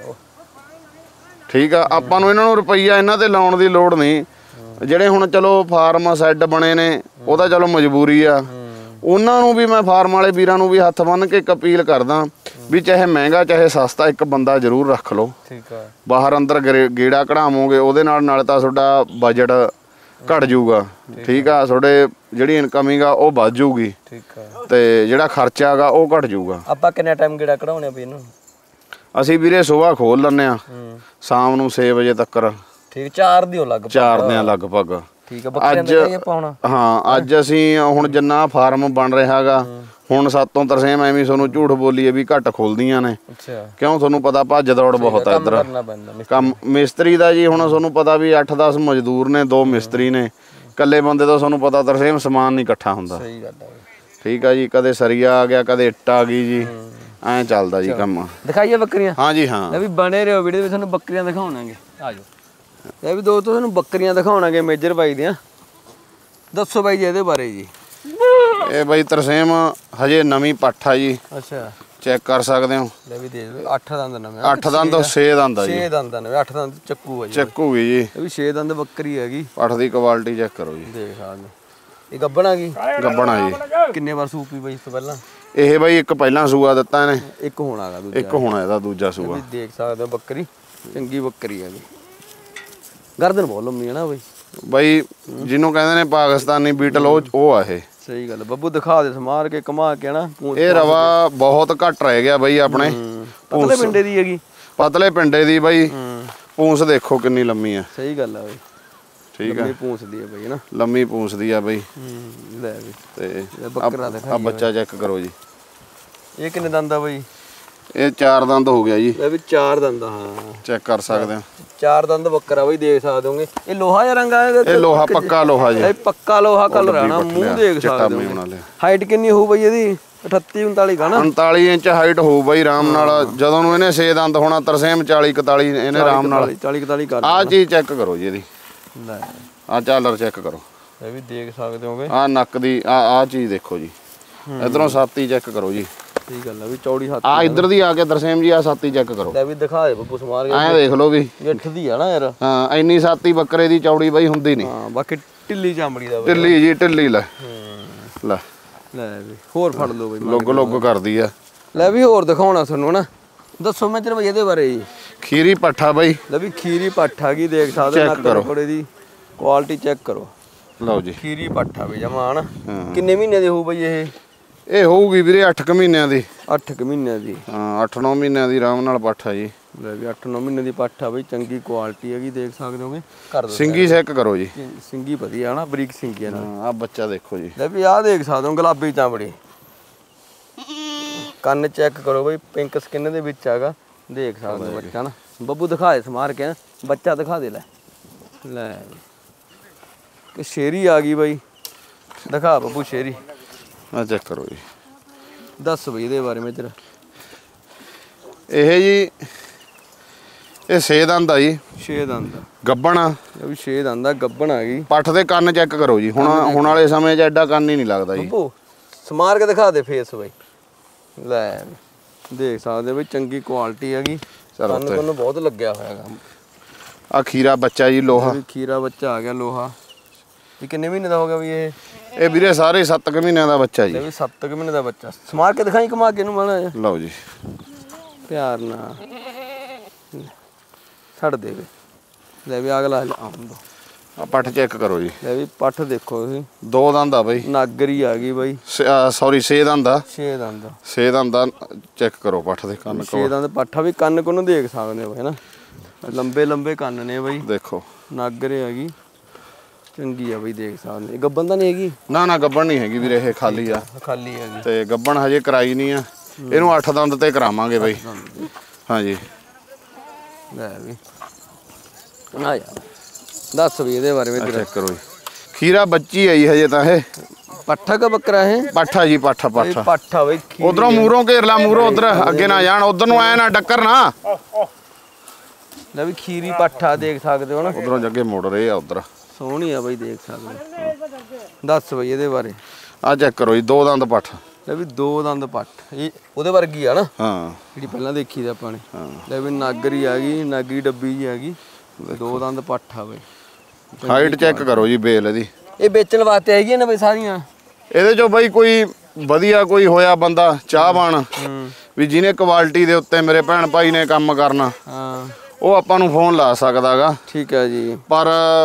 ਠੀਕ ਆ, ਆਪਾਂ ਨੂੰ ਇਹਨਾਂ ਨੂੰ ਰੁਪਈਆ ਇਹਨਾਂ ਤੇ ਲਾਉਣ ਦੀ ਲੋੜ ਨਹੀਂ। ਜਿਹੜੇ ਹੁਣ ਚਲੋ ਫਾਰਮ ਸੈੱਡ ਬਣੇ ਨੇ, ਉਹਦਾ ਚਲੋ ਮਜਬੂਰੀ ਆ। ਉਹਨਾਂ ਨੂੰ ਵੀ ਮੈਂ ਫਾਰਮ ਵਾਲੇ ਵੀਰਾਂ ਨੂੰ ਵੀ ਹੱਥ ਬੰਨ੍ਹ ਕੇ ਇੱਕ ਅਪੀਲ ਕਰਦਾ ਵੀ ਚਾਹੇ ਮਹਿੰਗਾ ਚਾਹੇ ਸਸਤਾ ਇੱਕ ਬੰਦਾ ਜ਼ਰੂਰ ਰੱਖ ਲਓ। ਠੀਕ ਆ। ਬਾਹਰ ਅੰਦਰ ਗੇੜਾ ਕਢਾਵੋਗੇ, ਉਹਦੇ ਨਾਲ ਤਾਂ ਤੁਹਾਡਾ ਬਜਟ ਘਟ ਜਾਊਗਾ। ਠੀਕ ਆ, ਤੁਹਾਡੇ ਜਿਹੜੀ ਇਨਕਮਿੰਗ ਆ ਉਹ ਵੱਧ ਜਾਊਗੀ। ਠੀਕ ਆ। ਤੇ ਜਿਹੜਾ ਖਰਚਾ ਹੈਗਾ ਉਹ ਘਟ ਜਾਊਗਾ। ਆਪਾਂ ਕਿੰਨਾ ਟਾਈਮ ਗੇੜਾ ਕਢਾਉਣੇ ਪਈ ਇਹਨੂੰ? ਅਸੀਂ ਵੀਰੇ ਸੁਬਾਹ ਖੋਲ ਲੈਂਦੇ ਆ, ਸ਼ਾਮ ਨੂੰ 6 ਵਜੇ ਤੱਕ। ਠੀਕ, 4 ਦਿਓ ਲਗਭਗ। 4 ਦਿਆਂ ਲਗਭਗ। ਠੀਕ ਆ। ਬੱਕਰੀਆਂ ਦੇ ਪਾਉਣਾ। ਹਾਂ, ਅੱਜ ਅਸੀਂ ਹੁਣ ਜਿੰਨਾ ਫਾਰਮ ਬਣ ਰਿਹਾ ਹੈਗਾ, ਹੁਣ ਸਾਤੋਂ ਤਰਸੇਮ ਐਵੇਂ ਤੁਹਾਨੂੰ ਝੂਠ ਬੋਲੀਏ ਵੀ ਘੱਟ ਖੁੱਲਦੀਆਂ ਨੇ। ਅੱਛਾ। ਕਿਉਂ, ਤੁਹਾਨੂੰ ਪਤਾ ਭੱਜ ਦੌੜ ਬਹੁਤ ਆ ਇੱਧਰ। ਕੰਮ ਮਿਸਤਰੀ ਦਾ ਜੀ, ਹੁਣ ਤੁਹਾਨੂੰ ਪਤਾ ਵੀ 8-10 ਮਜ਼ਦੂਰ ਨੇ, 2 ਮਿਸਤਰੀ ਨੇ। ਇਕੱਲੇ ਬੰਦੇ ਤੋਂ ਤੁਹਾਨੂੰ ਪਤਾ ਤਰਸੇਮ ਸਮਾਨ ਨਹੀਂ ਇਕੱਠਾ ਹੁੰਦਾ। ਸਹੀ ਗੱਲ ਹੈ। ਠੀਕ ਆ ਜੀ, ਕਦੇ ਸਰੀਆ ਆ ਗਿਆ, ਕਦੇ ਇੱਟ ਆ ਗਈ ਜੀ, ਐਂ ਚੱਲਦਾ ਜੀ ਕੰਮ। ਦਿਖਾਈਏ ਬੱਕਰੀਆਂ? ਹਾਂ ਜੀ ਹਾਂ। ਇਹ ਵੀ ਬਣੇ ਰਹੋ ਵੀਡੀਓ ਵਿੱਚ, ਤੁਹਾਨੂੰ ਬੱਕਰੀਆਂ ਦਿਖਾਉਣਾਂਗੇ। ਆ ਜਾਓ। ਇਹ ਵੀ ਦੋਸਤੋ ਤੁਹਾਨੂੰ ਬੱਕਰੀਆਂ ਦਿਖਾਉਣਾਂਗੇ ਮੇਜਰ ਬਾਈ ਦੀਆਂ। ਦੱਸੋ ਬਾਈ ਜੀ ਇਹਦੇ ਬਾਰੇ ਜੀ। ਇਹ ਬਾਈ ਤਰਸੇਮ ਹਜੇ ਨਵੀਂ ਪੱਠ ਆ ਜੀ। ਅੱਛਾ। ਚੈੱਕ ਕਰ ਸਕਦੇ ਹੋ। ਲੈ ਵੀ ਦੇ 8 ਦੰਦ ਨਵੇਂ। 8 ਦੰਦ 6 ਦੰਦ ਆ ਜੀ। 6 ਦੰਦ ਨਵੇਂ, 8 ਦੰਦ ਚੱਕੂ ਆ ਜੀ। ਚੱਕੂਗੀ ਜੀ। ਇਹ ਵੀ 6 ਦੰਦ ਬੱਕਰੀ ਹੈਗੀ। ਪੱਠ ਦੀ ਕੁਆਲਿਟੀ ਚੈੱਕ ਕਰੋ ਜੀ। ਦੇਖ ਸਕਦੇ ਇਹ ਗੱਬਣ ਆ ਗਈ। ਗੱਬਣ ਆ ਜੀ। ਕਿੰਨੇ ਵਾਰ ਸੂਪੀ ਬਾਈ ਇਸ ਤੋਂ ਪਹਿਲਾਂ? ਇਹ ਬਾਈ ਇੱਕ ਪਹਿਲਾਂ ਸੂਆ ਦਿੱਤਾ ਇਹਨੇ, ਇੱਕ ਹੋਣਾਗਾ ਦੂਜਾ। ਇੱਕ ਹੋਣਾ ਇਹਦਾ ਦੂਜਾ ਸੂਆ। ਵੀ ਦੇਖ ਸਕਦੇ ਹੋ ਬੱਕਰੀ ਚੰਗੀ ਬੱਕਰੀ ਹੈਗੀ। ਗਰਦਨ ਬਹੁਤ ਲੰਮੀ ਹੈ ਨਾ ਬਾਈ। ਬਾਈ ਜਿਹਨੂੰ ਕਹਿੰਦੇ ਨੇ ਪਾਕਿਸਤਾਨੀ ਬੀਟਲ, ਉਹ ਆ ਇਹ। ਸਹੀ ਗੱਲ। ਬੱਬੂ ਦਿਖਾ ਦੇ ਸਮਾਰ ਕੇ ਕਮਾ ਕੇ ਨਾ। ਇਹ ਰਵਾ ਬਹੁਤ ਘੱਟ ਰਹਿ ਗਿਆ ਬਾਈ ਆਪਣੇ। ਪਤਲੇ ਪਿੰਡੇ ਦੀ ਹੈਗੀ। ਪਤਲੇ ਪਿੰਡੇ ਦੀ ਬਾਈ। ਪੂੰਛ ਦੇਖੋ ਕਿੰਨੀ ਲੰਮੀ ਆ। ਸਹੀ ਗੱਲ ਆ ਬਾਈ। ਠੀਕ ਆ, ਲੰਮੀ ਪੂੰਛ ਦੀ ਆ ਬਾਈ ਨਾ। ਲੰਮੀ ਪੂੰਛ ਦੀ ਆ ਬਾਈ। ਲੈ ਵੀ ਤੇ ਬੱਕਰਾ ਦਿਖਾ। ਆ ਬੱਚਾ ਚੈੱਕ ਕਰੋ ਜੀ। ਇਹ ਕਿੰਨੇ ਦੰਦ ਆ ਬਾਈ? ਇਹ 4 ਦੰਦ ਹੋ ਗਿਆ ਜੀ। ਲੈ ਵੀ 4 ਦੰਦ। ਹਾਂ, ਚੈੱਕ ਕਰ ਸਕਦੇ ਆ। 4 ਦੰਦ ਬੱਕਰਾ ਬਾਈ, ਦੇਖ ਸਕਦੇ ਹੋਗੇ। ਇਹ ਲੋਹਾ ਜਿਹਾ ਰੰਗ ਆ ਇਹਦਾ? ਇਹ ਲੋਹਾ, ਪੱਕਾ ਲੋਹਾ ਜੀ। ਇਹ ਪੱਕਾ ਲੋਹਾ ਕਲਰ ਆ ਨਾ। ਮੂੰਹ ਦੇਖ ਸਕਦੇ ਹੋ। ਹਾਈਟ ਕਿੰਨੀ ਹੋਊ ਬਾਈ ਇਹਦੀ? 38-39 ਕਾ ਨਾ? 39 ਇੰਚ ਹਾਈਟ ਹੋਊ ਬਾਈ ਆਰਾਮ ਨਾਲ। ਜਦੋਂ ਨੂੰ ਇਹਨੇ 6 ਦੰਦ ਹੋਣਾ ਤਰਸੇਮ 40-41 ਇਹਨੇ ਆਰਾਮ ਨਾਲ। 40-41 ਕਰ। ਆਹ ਚੀਜ਼ ਚੈੱਕ ਕਰੋ ਜੀ ਇਹਦੀ। ਲੈ ਆਹ ਝਾਲਰ ਚੈੱਕ ਕਰੋ। ਇਹ ਵੀ ਦੇਖ ਸਕਦੇ ਹੋਗੇ। ਆਹ ਨੱਕ ਦੀ ਆਹ ਚੀਜ਼ ਦੇਖੋ ਜੀ। ਇਧਰੋਂ ਛਾਤੀ ਚੈੱਕ ਕਰੋ ਜੀ। ਸਹੀ ਗੱਲ ਆ ਵੀ ਚੌੜੀ ਛਾਤੀ। ਆ ਇੱਧਰ ਦੀ ਆ ਕੇ ਤਰਸੇਮ ਜੀ ਆਹ ਛਾਤੀ ਚੈੱਕ ਕਰੋ। ਲੈ ਵੀ ਦਿਖਾ ਦੇ ਬੱਬੂ ਸਮਾਰ ਕੇ। ਐਂ ਦੇਖ ਲਓ ਵੀ ਗਿੱਠ ਦੀ ਆ ਨਾ ਯਾਰ। ਹਾਂ, ਇੰਨੀ ਛਾਤੀ ਬੱਕਰੇ ਦੀ ਚੌੜੀ ਬਾਈ ਹੁੰਦੀ ਨਹੀਂ। ਹਾਂ, ਬਾਕੀ ਢਿੱਲੀ ਚਾਮੜੀ ਦਾ ਬਾਈ। ਢਿੱਲੀ ਜੀ, ਢਿੱਲੀ। ਲੈ ਲੈ ਲੈ ਵੀ ਹੋਰ ਫੜ ਲਓ ਬਾਈ। ਲੁੱਗ ਕਰਦੀ ਆ। ਲੈ ਵੀ ਹੋਰ ਦਿਖਾਉਣਾ ਤੁਹਾਨੂੰ ਨਾ। ਦੱਸੋ ਮੈਂ ਤੇਰੇ ਬਾਈ ਇਹਦੇ ਬਾਰੇ ਜੀ। ਖੀਰੀ ਪੱਠਾ ਬਾਈ। ਲੈ ਵੀ ਖੀਰੀ ਪੱਠ ਆ ਗਈ, ਦੇਖ ਸਕਦੇ ਹੋ। ਨੱਕ ਕੋੜੇ ਦੀ ਕੁਆਲਿਟੀ ਚੈੱਕ ਕਰੋ। ਲਓ ਜੀ, ਖੀਰੀ ਪੱਠਾ ਵੀ ਜਮਾ ਹਨਾ। ਕਿੰਨੇ ਮਹੀਨੇ ਦੀ ਹੋਊ ਬਾਈ ਇਹ? ਇਹ ਹੋਊਗੀ ਵੀਰੇ 8 ਮਹੀਨਿਆਂ ਦੀ। 8 ਮਹੀਨਿਆਂ ਦੀ। ਹਾਂ, 8-9 ਮਹੀਨਿਆਂ ਦੀ ਆਰਾਮ ਨਾਲ ਪੱਠ ਆ ਜੀ। ਲੈ ਵੀ 8-9 ਮਹੀਨੇ ਦੀ ਪੱਠ ਆ ਬਈ, ਚੰਗੀ ਕੁਆਲਿਟੀ ਹੈਗੀ, ਦੇਖ ਸਕਦੇ ਹੋਗੇ। ਕਰ ਦੋ ਸਿੰਗੀ ਚੈੱਕ ਕਰੋ ਜੀ। ਸਿੰਗੀ ਵਧੀਆ ਹਨਾ, ਬਰੀਕ ਸਿੰਗੀ ਆ ਨਾ। ਆ ਬੱਚਾ ਦੇਖੋ ਜੀ। ਲੈ ਵੀ ਆਹ ਦੇਖ ਸਕਦੇ ਹੋ ਗੁਲਾਬੀ ਚਾਮੜੀ। ਕੰਨ ਚੈੱਕ ਕਰੋ ਬਈ, ਪਿੰਕ ਸਕਿਨ ਦੇ ਵਿੱਚ ਹੈਗਾ, ਦੇਖ ਸਕਦੇ ਹੋ ਬੱਚਾ ਨਾ। ਬੱਬੂ ਦਿਖਾ ਦੇ ਸਮਾਰ ਕੇ, ਬੱਚਾ ਦਿਖਾ ਦੇ। ਲੈ ਕਿ ਸ਼ੇਰੀ ਆ ਗਈ ਬਾਈ, ਦਿਖਾ ਬੱਬੂ ਸ਼ੇਰੀ। ਆ ਚੈੱਕ ਕਰੋ ਜੀ। ਦੱਸ ਬਈ ਇਹਦੇ ਬਾਰੇ ਮੈਂ ਤੇਰਾ। ਇਹ ਜੀ ਇਹ 6 ਦੰਦ ਆ ਜੀ। 6 ਦੰਦ ਗੱਬਣ ਆ। ਇਹ ਵੀ 6 ਦੰਦ ਆ, ਗੱਬਣ ਆ ਗਈ। ਪੱਠ ਦੇ ਕੰਨ ਚੈੱਕ ਕਰੋ ਜੀ। ਹੁਣ ਵਾਲੇ ਸਮੇਂ 'ਚ ਐਡਾ ਕੰਨ ਹੀ ਨਹੀਂ ਲੱਗਦਾ ਜੀ। ਬੱਬੂ ਸਮਾਰ ਕੇ ਦਿਖਾ ਦੇ ਫੇਸ ਬਾਈ। ਲੈ ਦੇਖ ਸਕਦੇ ਬਈ, ਚੰਗੀ ਕੁਆਲਿਟੀ ਹੈਗੀ। ਕੰਨ ਕੋਲ ਬਹੁਤ ਲੱਗਿਆ ਹੋਇਆ ਹੈਗਾ। ਆ ਖੀਰਾ ਬੱਚਾ ਜੀ, ਲੋਹਾ। ਖੀਰਾ ਬੱਚਾ ਆ ਗਿਆ ਲੋਹਾ। ਇਹ ਕਿੰਨੇ ਮਹੀਨੇ ਦਾ ਹੋ ਗਿਆ ਵੀ ਇਹ? ਇਹ ਵੀਰੇ ਸਾਰੇ 7 ਮਹੀਨਿਆਂ ਦਾ ਬੱਚਾ ਜੀ। ਇਹ ਵੀ 7 ਮਹੀਨੇ ਦਾ ਬੱਚਾ। ਸਮਾਰ ਕੇ ਦਿਖਾਈ, ਘੁਮਾ ਕੇ ਇਹਨੂੰ ਮਾੜਾ ਜਿਹਾ। ਲਓ ਜੀ, ਪਿਆਰ ਨਾਲ ਛੱਡ ਦੇ ਵੇ। ਲੈ ਵੀ ਅਗਲਾ ਆਉਣ ਦੋ। ਆ ਪੱਠ ਚੈੱਕ ਕਰੋ ਜੀ। ਲੈ ਵੀ ਪੱਠ ਦੇਖੋ ਤੁਸੀਂ। 2 ਦੰਦ ਆ ਬਾਈ। ਨਾਗਰੀ ਆ ਗਈ ਬਾਈ। ਸੌਰੀ 6 ਦੰਦ ਆ। 6 ਦੰਦ। 6 ਦੰਦ ਆ, ਚੈੱਕ ਕਰੋ ਪੱਠ ਦੇ ਕੰਨ। 6 ਦੰਦ ਪੱਠਾ ਵੀ, ਕੰਨ ਕੋਲ ਨੂੰ ਦੇਖ ਸਕਦੇ ਹੋ ਹੈ ਨਾ। ਲੰਬੇ ਲੰਬੇ ਕੰਨ ਨੇ ਬਾਈ, ਦੇਖੋ ਨਾਗਰੇ ਹੈਗੀ, ਚੰਗੀ ਆ ਬਾਈ, ਦੇਖ ਸਕਦੇ। ਗੱਬਨ ਤਾਂ ਨਹੀਂ ਹੈਗੀ? ਨਾ ਗੱਬਣ ਨਹੀਂ ਹੈਗੀ ਵੀਰੇ, ਇਹ ਖਾਲੀ ਆ, ਖਾਲੀ ਹੈਗੀ ਤੇ ਗੱਬਣ ਹਜੇ ਕਰਾਈ ਨਹੀਂ ਆ। ਇਹਨੂੰ 8 ਦੰਦ ਤੇ ਕਰਾਵਾਂਗੇ ਬਾਈ। ਹਾਂਜੀ ਲੈ ਵੀ ਆ ਯਾਰ, ਦੱਸ ਵੀ ਇਹਦੇ ਬਾਰੇ ਵਿੱਚ। ਚੈੱਕ ਕਰੋ ਜੀ, ਖੀਰਾ ਬੱਚੀ ਆਈ ਹਜੇ ਤਾਂ। ਇਹ ਪੱਠਾ ਕਾ ਬੱਕਰਾ ਹੈ? ਪਾਠਾ ਜੀ, ਪਾਠਾ ਪੱਠਾ ਬਾਈ। ਉਧਰੋਂ ਮੂਹਰੋਂ ਘੇਰ ਲਾ, ਮੂਹਰੋਂ ਉਧਰ ਅੱਗੇ ਨਾ ਜਾਣ, ਉਧਰ ਨੂੰ ਆਇਆ ਨਾ ਟੱਕਰ ਨਾ। ਲੈ ਵੀ ਖੀਰੀ ਪੱਠਾ ਦੇਖ ਸਕਦੇ ਹੋ ਨਾ, ਉਧਰੋਂ ਜੱਗੇ ਮੁੜ ਰਹੇ ਆ ਉਧਰ। ਸੋਹਣੀ ਆ ਬਾਈ, ਦੇਖ ਸਕਦੇ। ਦੱਸ ਬਈ ਇਹਦੇ ਬਾਰੇ। ਆ ਚੈੱਕ ਕਰੋ ਜੀ, 2 ਦੰਦ ਪੱਠ। ਲੈ ਵੀ 2 ਦੰਦ ਪੱਠ, ਇਹ ਉਹਦੇ ਵਰਗੀ ਆ ਨਾ? ਹਾਂ, ਜਿਹੜੀ ਪਹਿਲਾਂ ਦੇਖੀ ਤੇ ਆਪਾਂ ਨੇ। ਲੈ ਵੀ ਨਾਗਰੀ ਆ ਗਈ, ਨਾਗਰੀ ਡੱਬੀ ਜੀ ਆ ਗਈ, 2 ਦੰਦ ਪੱਠ ਆ ਬਾਈ। ਹਾਈਟ ਚੈੱਕ ਕਰੋ ਜੀ ਬੇਲ ਇਹਦੀ। ਇਹ ਵੇਚਣ ਵਾਸਤੇ ਹੈਗੀਆਂ ਨੇ ਬਾਈ ਸਾਰੀਆਂ? ਇਹਦੇ ਚੋਂ ਬਾਈ ਕੋਈ ਵਧੀਆ ਕੋਈ ਹੋਇਆ ਬੰਦਾ ਚਾਹਵਾਨ ਵੀ ਜਿਹਨੇ ਕੁਆਲਿਟੀ ਦੇ ਉੱਤੇ ਮੇਰੇ ਭੈਣ ਭਾਈ ਨੇ ਕੰਮ ਕਰਨਾ, ਹਾਂ, ਉਹ ਆਪਾਂ ਨੂੰ ਫੋਨ ਲਾ ਸਕਦਾਗਾ। ਠੀਕ ਹੈ ਜੀ। ਪਰ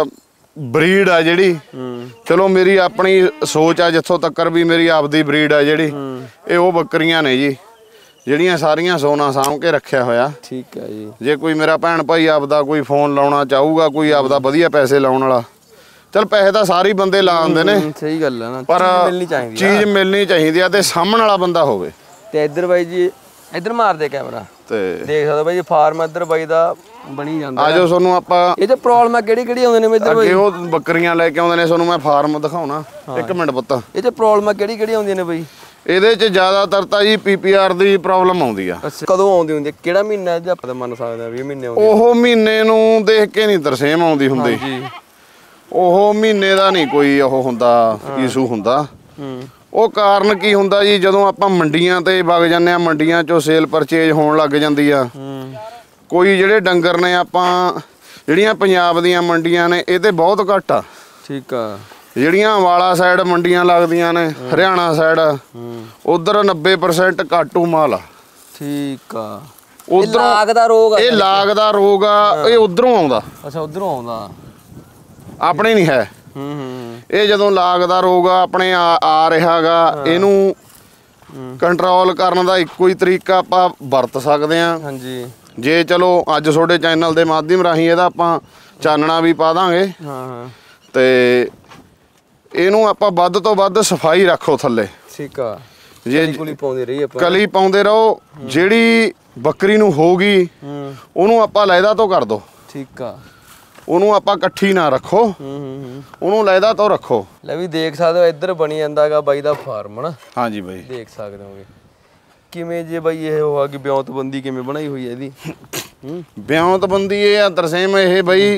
ਬਰੀਡ ਆ ਜਿਹੜੀ, ਚਲੋ ਮੇਰੀ ਆਪਣੀ ਸੋਚ ਆ ਜਿੱਥੋਂ ਤੱਕ ਵੀ ਮੇਰੀ ਆਪਦੀ ਬਰੀਡ ਆ ਜਿਹੜੀ, ਇਹ ਉਹ ਬੱਕਰੀਆਂ ਨੇ ਜੀ ਜਿਹੜੀਆਂ ਸਾਰੀਆਂ ਸੋਨਾ ਸਾਂਭ ਕੇ ਰੱਖਿਆ ਹੋਇਆ। ਠੀਕ ਹੈ ਜੀ। ਜੇ ਕੋਈ ਮੇਰਾ ਭੈਣ ਭਾਈ ਆਪਦਾ ਕੋਈ ਫੋਨ ਲਾਉਣਾ ਚਾਹੂਗਾ, ਕੋਈ ਆਪਦਾ ਵਧੀਆ ਪੈਸੇ ਲਾਉਣ ਵਾਲਾ, ਚਲ ਪੈਸੇ ਤਾਂ ਸਾਰੇ ਬੰਦੇ ਲਾ ਆਉਂਦੇ ਨੇ, ਸਹੀ ਗੱਲ ਹੈ ਨਾ, ਪਰ ਮਿਲਣੀ ਚਾਹੀਦੀ, ਚੀਜ਼ ਮਿਲਣੀ ਚਾਹੀਦੀ ਆ ਤੇ ਸਾਹਮਣ ਵਾਲਾ ਬੰਦਾ ਹੋਵੇ। ਤੇ ਇੱਧਰ ਬਾਈ ਜੀ, ਇੱਧਰ ਮਾਰਦੇ ਕੈਮਰਾ, ਤੇ ਦੇਖ ਸਕਦੇ ਬਾਈ ਜੀ ਫਾਰਮ ਇੱਧਰ ਬਾਈ ਦਾ ਬਣੀ ਜਾਂਦਾ। ਆਜੋ ਤੁਹਾਨੂੰ ਆਪਾਂ ਇਹ ਤੇ ਪ੍ਰੋਬਲਮ ਕਿਹੜੀ ਆਉਂਦੇ ਨੇ ਇੱਧਰ ਬਾਈ? ਅੱਗੇ ਉਹ ਬੱਕਰੀਆਂ ਲੈ ਕੇ ਆਉਂਦੇ ਨੇ, ਤੁਹਾਨੂੰ ਮੈਂ ਫਾਰਮ ਦਿਖਾਉਣਾ। 1 ਮਿੰਟ ਪੁੱਤ। ਇਹ ਤੇ ਪ੍ਰੋਬਲਮ ਕਿਹੜੀ ਆਉਂਦੀਆਂ ਨੇ ਬਾਈ? ਇਹਦੇ 'ਚ ਜ਼ਿਆਦਾਤਰ ਤਾਂ ਜੀ PPR ਦੀ ਪ੍ਰੋਬਲਮ ਆਉਂਦੀ ਆ। ਕਦੋਂ ਆਉਂਦੀ ਹੁੰਦੀ? ਕਿਹੜਾ ਮਹੀਨਾ ਜੇ ਆਪਾਂ ਮੰਨ ਸਕਦੇ ਆ 20 ਮਹੀਨੇ ਆਉਂਦੀ? ਉਹ ਮਹੀਨੇ ਨੂੰ ਦੇਖ ਕੇ ਨਹੀਂ ਤਰਸੇਮ ਆਉਂਦੀ ਹੁੰਦੀ ਜੀ। ਉਹ ਮਹੀਨੇ ਦਾ ਨਹੀਂ ਕੋਈ ਉਹ ਹੁੰਦਾ ਇਸ਼ੂ ਹੁੰਦਾ। ਉਹ ਕਾਰਨ ਕੀ ਹੁੰਦਾ ਜੀ, ਜਦੋਂ ਆਪਾਂ ਮੰਡੀਆਂ ਤੇ ਵਗ ਜਾਂਦੇ ਆ, ਮੰਡੀਆਂ 'ਚੋਂ ਸੇਲ ਪਰਚੇਜ ਹੋਣ ਲੱਗ ਜਾਂਦੀ ਆ। ਕੋਈ ਜਿਹੜੇ ਡੰਗਰ ਨੇ ਆਪਾਂ, ਜਿਹੜੀਆਂ ਪੰਜਾਬ ਦੀਆਂ ਮੰਡੀਆਂ ਨੇ ਇਹ ਤੇ ਬਹੁਤ ਘੱਟ ਆ। ਠੀਕ ਆ। ਜਿਹੜੀਆਂ ਵਾਲਾ ਸਾਈਡ ਮੰਡੀਆਂ ਲੱਗਦੀਆਂ ਨੇ, ਹਰਿਆਣਾ ਸਾਈਡ, ਉਧਰ 90% ਕਾਟੂ ਮਾਲ ਆ। ਠੀਕ ਆ। ਉਧਰੋਂ ਲਾਗ ਦਾ ਰੋਗ ਆ? ਇਹ ਲਾਗ ਦਾ ਰੋਗ ਆ, ਇਹ ਉਧਰੋਂ ਆਉਂਦਾ। ਅੱਛਾ, ਉਧਰੋਂ ਆਉਂਦਾ, ਆਪਣੇ ਨਹੀਂ ਹੈ। ਇਹ ਜਦੋਂ ਲਾਗ ਦਾ ਰੋਗ ਆ ਆਪਣੇ ਆ ਰਿਹਾਗਾ, ਇਹਨੂੰ ਕੰਟਰੋਲ ਕਰਨ ਦਾ ਇੱਕੋ ਹੀ ਤਰੀਕਾ ਆਪਾਂ ਵਰਤ ਸਕਦੇ ਆ। ਹਾਂਜੀ। ਜੇ ਚਲੋ ਅੱਜ ਤੁਹਾਡੇ ਚੈਨਲ ਦੇ ਮਾਧਿਅਮ ਰਾਹੀਂ ਇਹਦਾ ਆਪਾਂ ਚਾਨਣਾ ਵੀ ਪਾ ਦਾਂਗੇ। ਹਾਂ। ਤੇ ਇਹਨੂੰ ਆਪਾਂ ਵੱਧ ਤੋਂ ਵੱਧ ਸਫਾਈ ਰੱਖੋ ਥੱਲੇ। ਠੀਕ ਆ। ਜੇ ਕਲੀ ਪਾਉਂਦੇ ਰਹੀ ਆਪਾਂ, ਕਲੀ ਪਾਉਂਦੇ ਰਹੋ। ਜਿਹੜੀ ਬੱਕਰੀ ਨੂੰ ਹੋਊਗੀ ਉਹਨੂੰ ਆਪਾਂ ਲੈਦਾ ਤੋਂ ਕਰ ਦੋ। ਠੀਕ ਆ। ਉਹਨੂੰ ਆਪਾਂ ਇਕੱਠੀ ਨਾ ਰੱਖੋ, ਉਹਨੂੰ ਲੈਦਾ ਤੋਂ ਰੱਖੋ। ਲੈ ਵੀ ਦੇਖ ਸਕਦੇ ਹੋ ਇੱਧਰ ਬਣੀ ਜਾਂਦਾਗਾ ਬਾਈ ਦਾ ਫਾਰਮ ਨਾ। ਹਾਂਜੀ ਬਾਈ, ਦੇਖ ਸਕਦੇ ਹੋਗੇ ਕਿਵੇਂ ਜੇ ਬਾਈ ਇਹ ਹੋਆ ਕਿ ਬਿਉਂਤਬੰਦੀ ਕਿਵੇਂ ਬਣਾਈ ਹੋਈ ਹੈ ਇਹਦੀ? ਬਿਉਂਤਬੰਦੀ ਇਹ ਆ ਤਰਸੇਮ, ਇਹ ਬਾਈ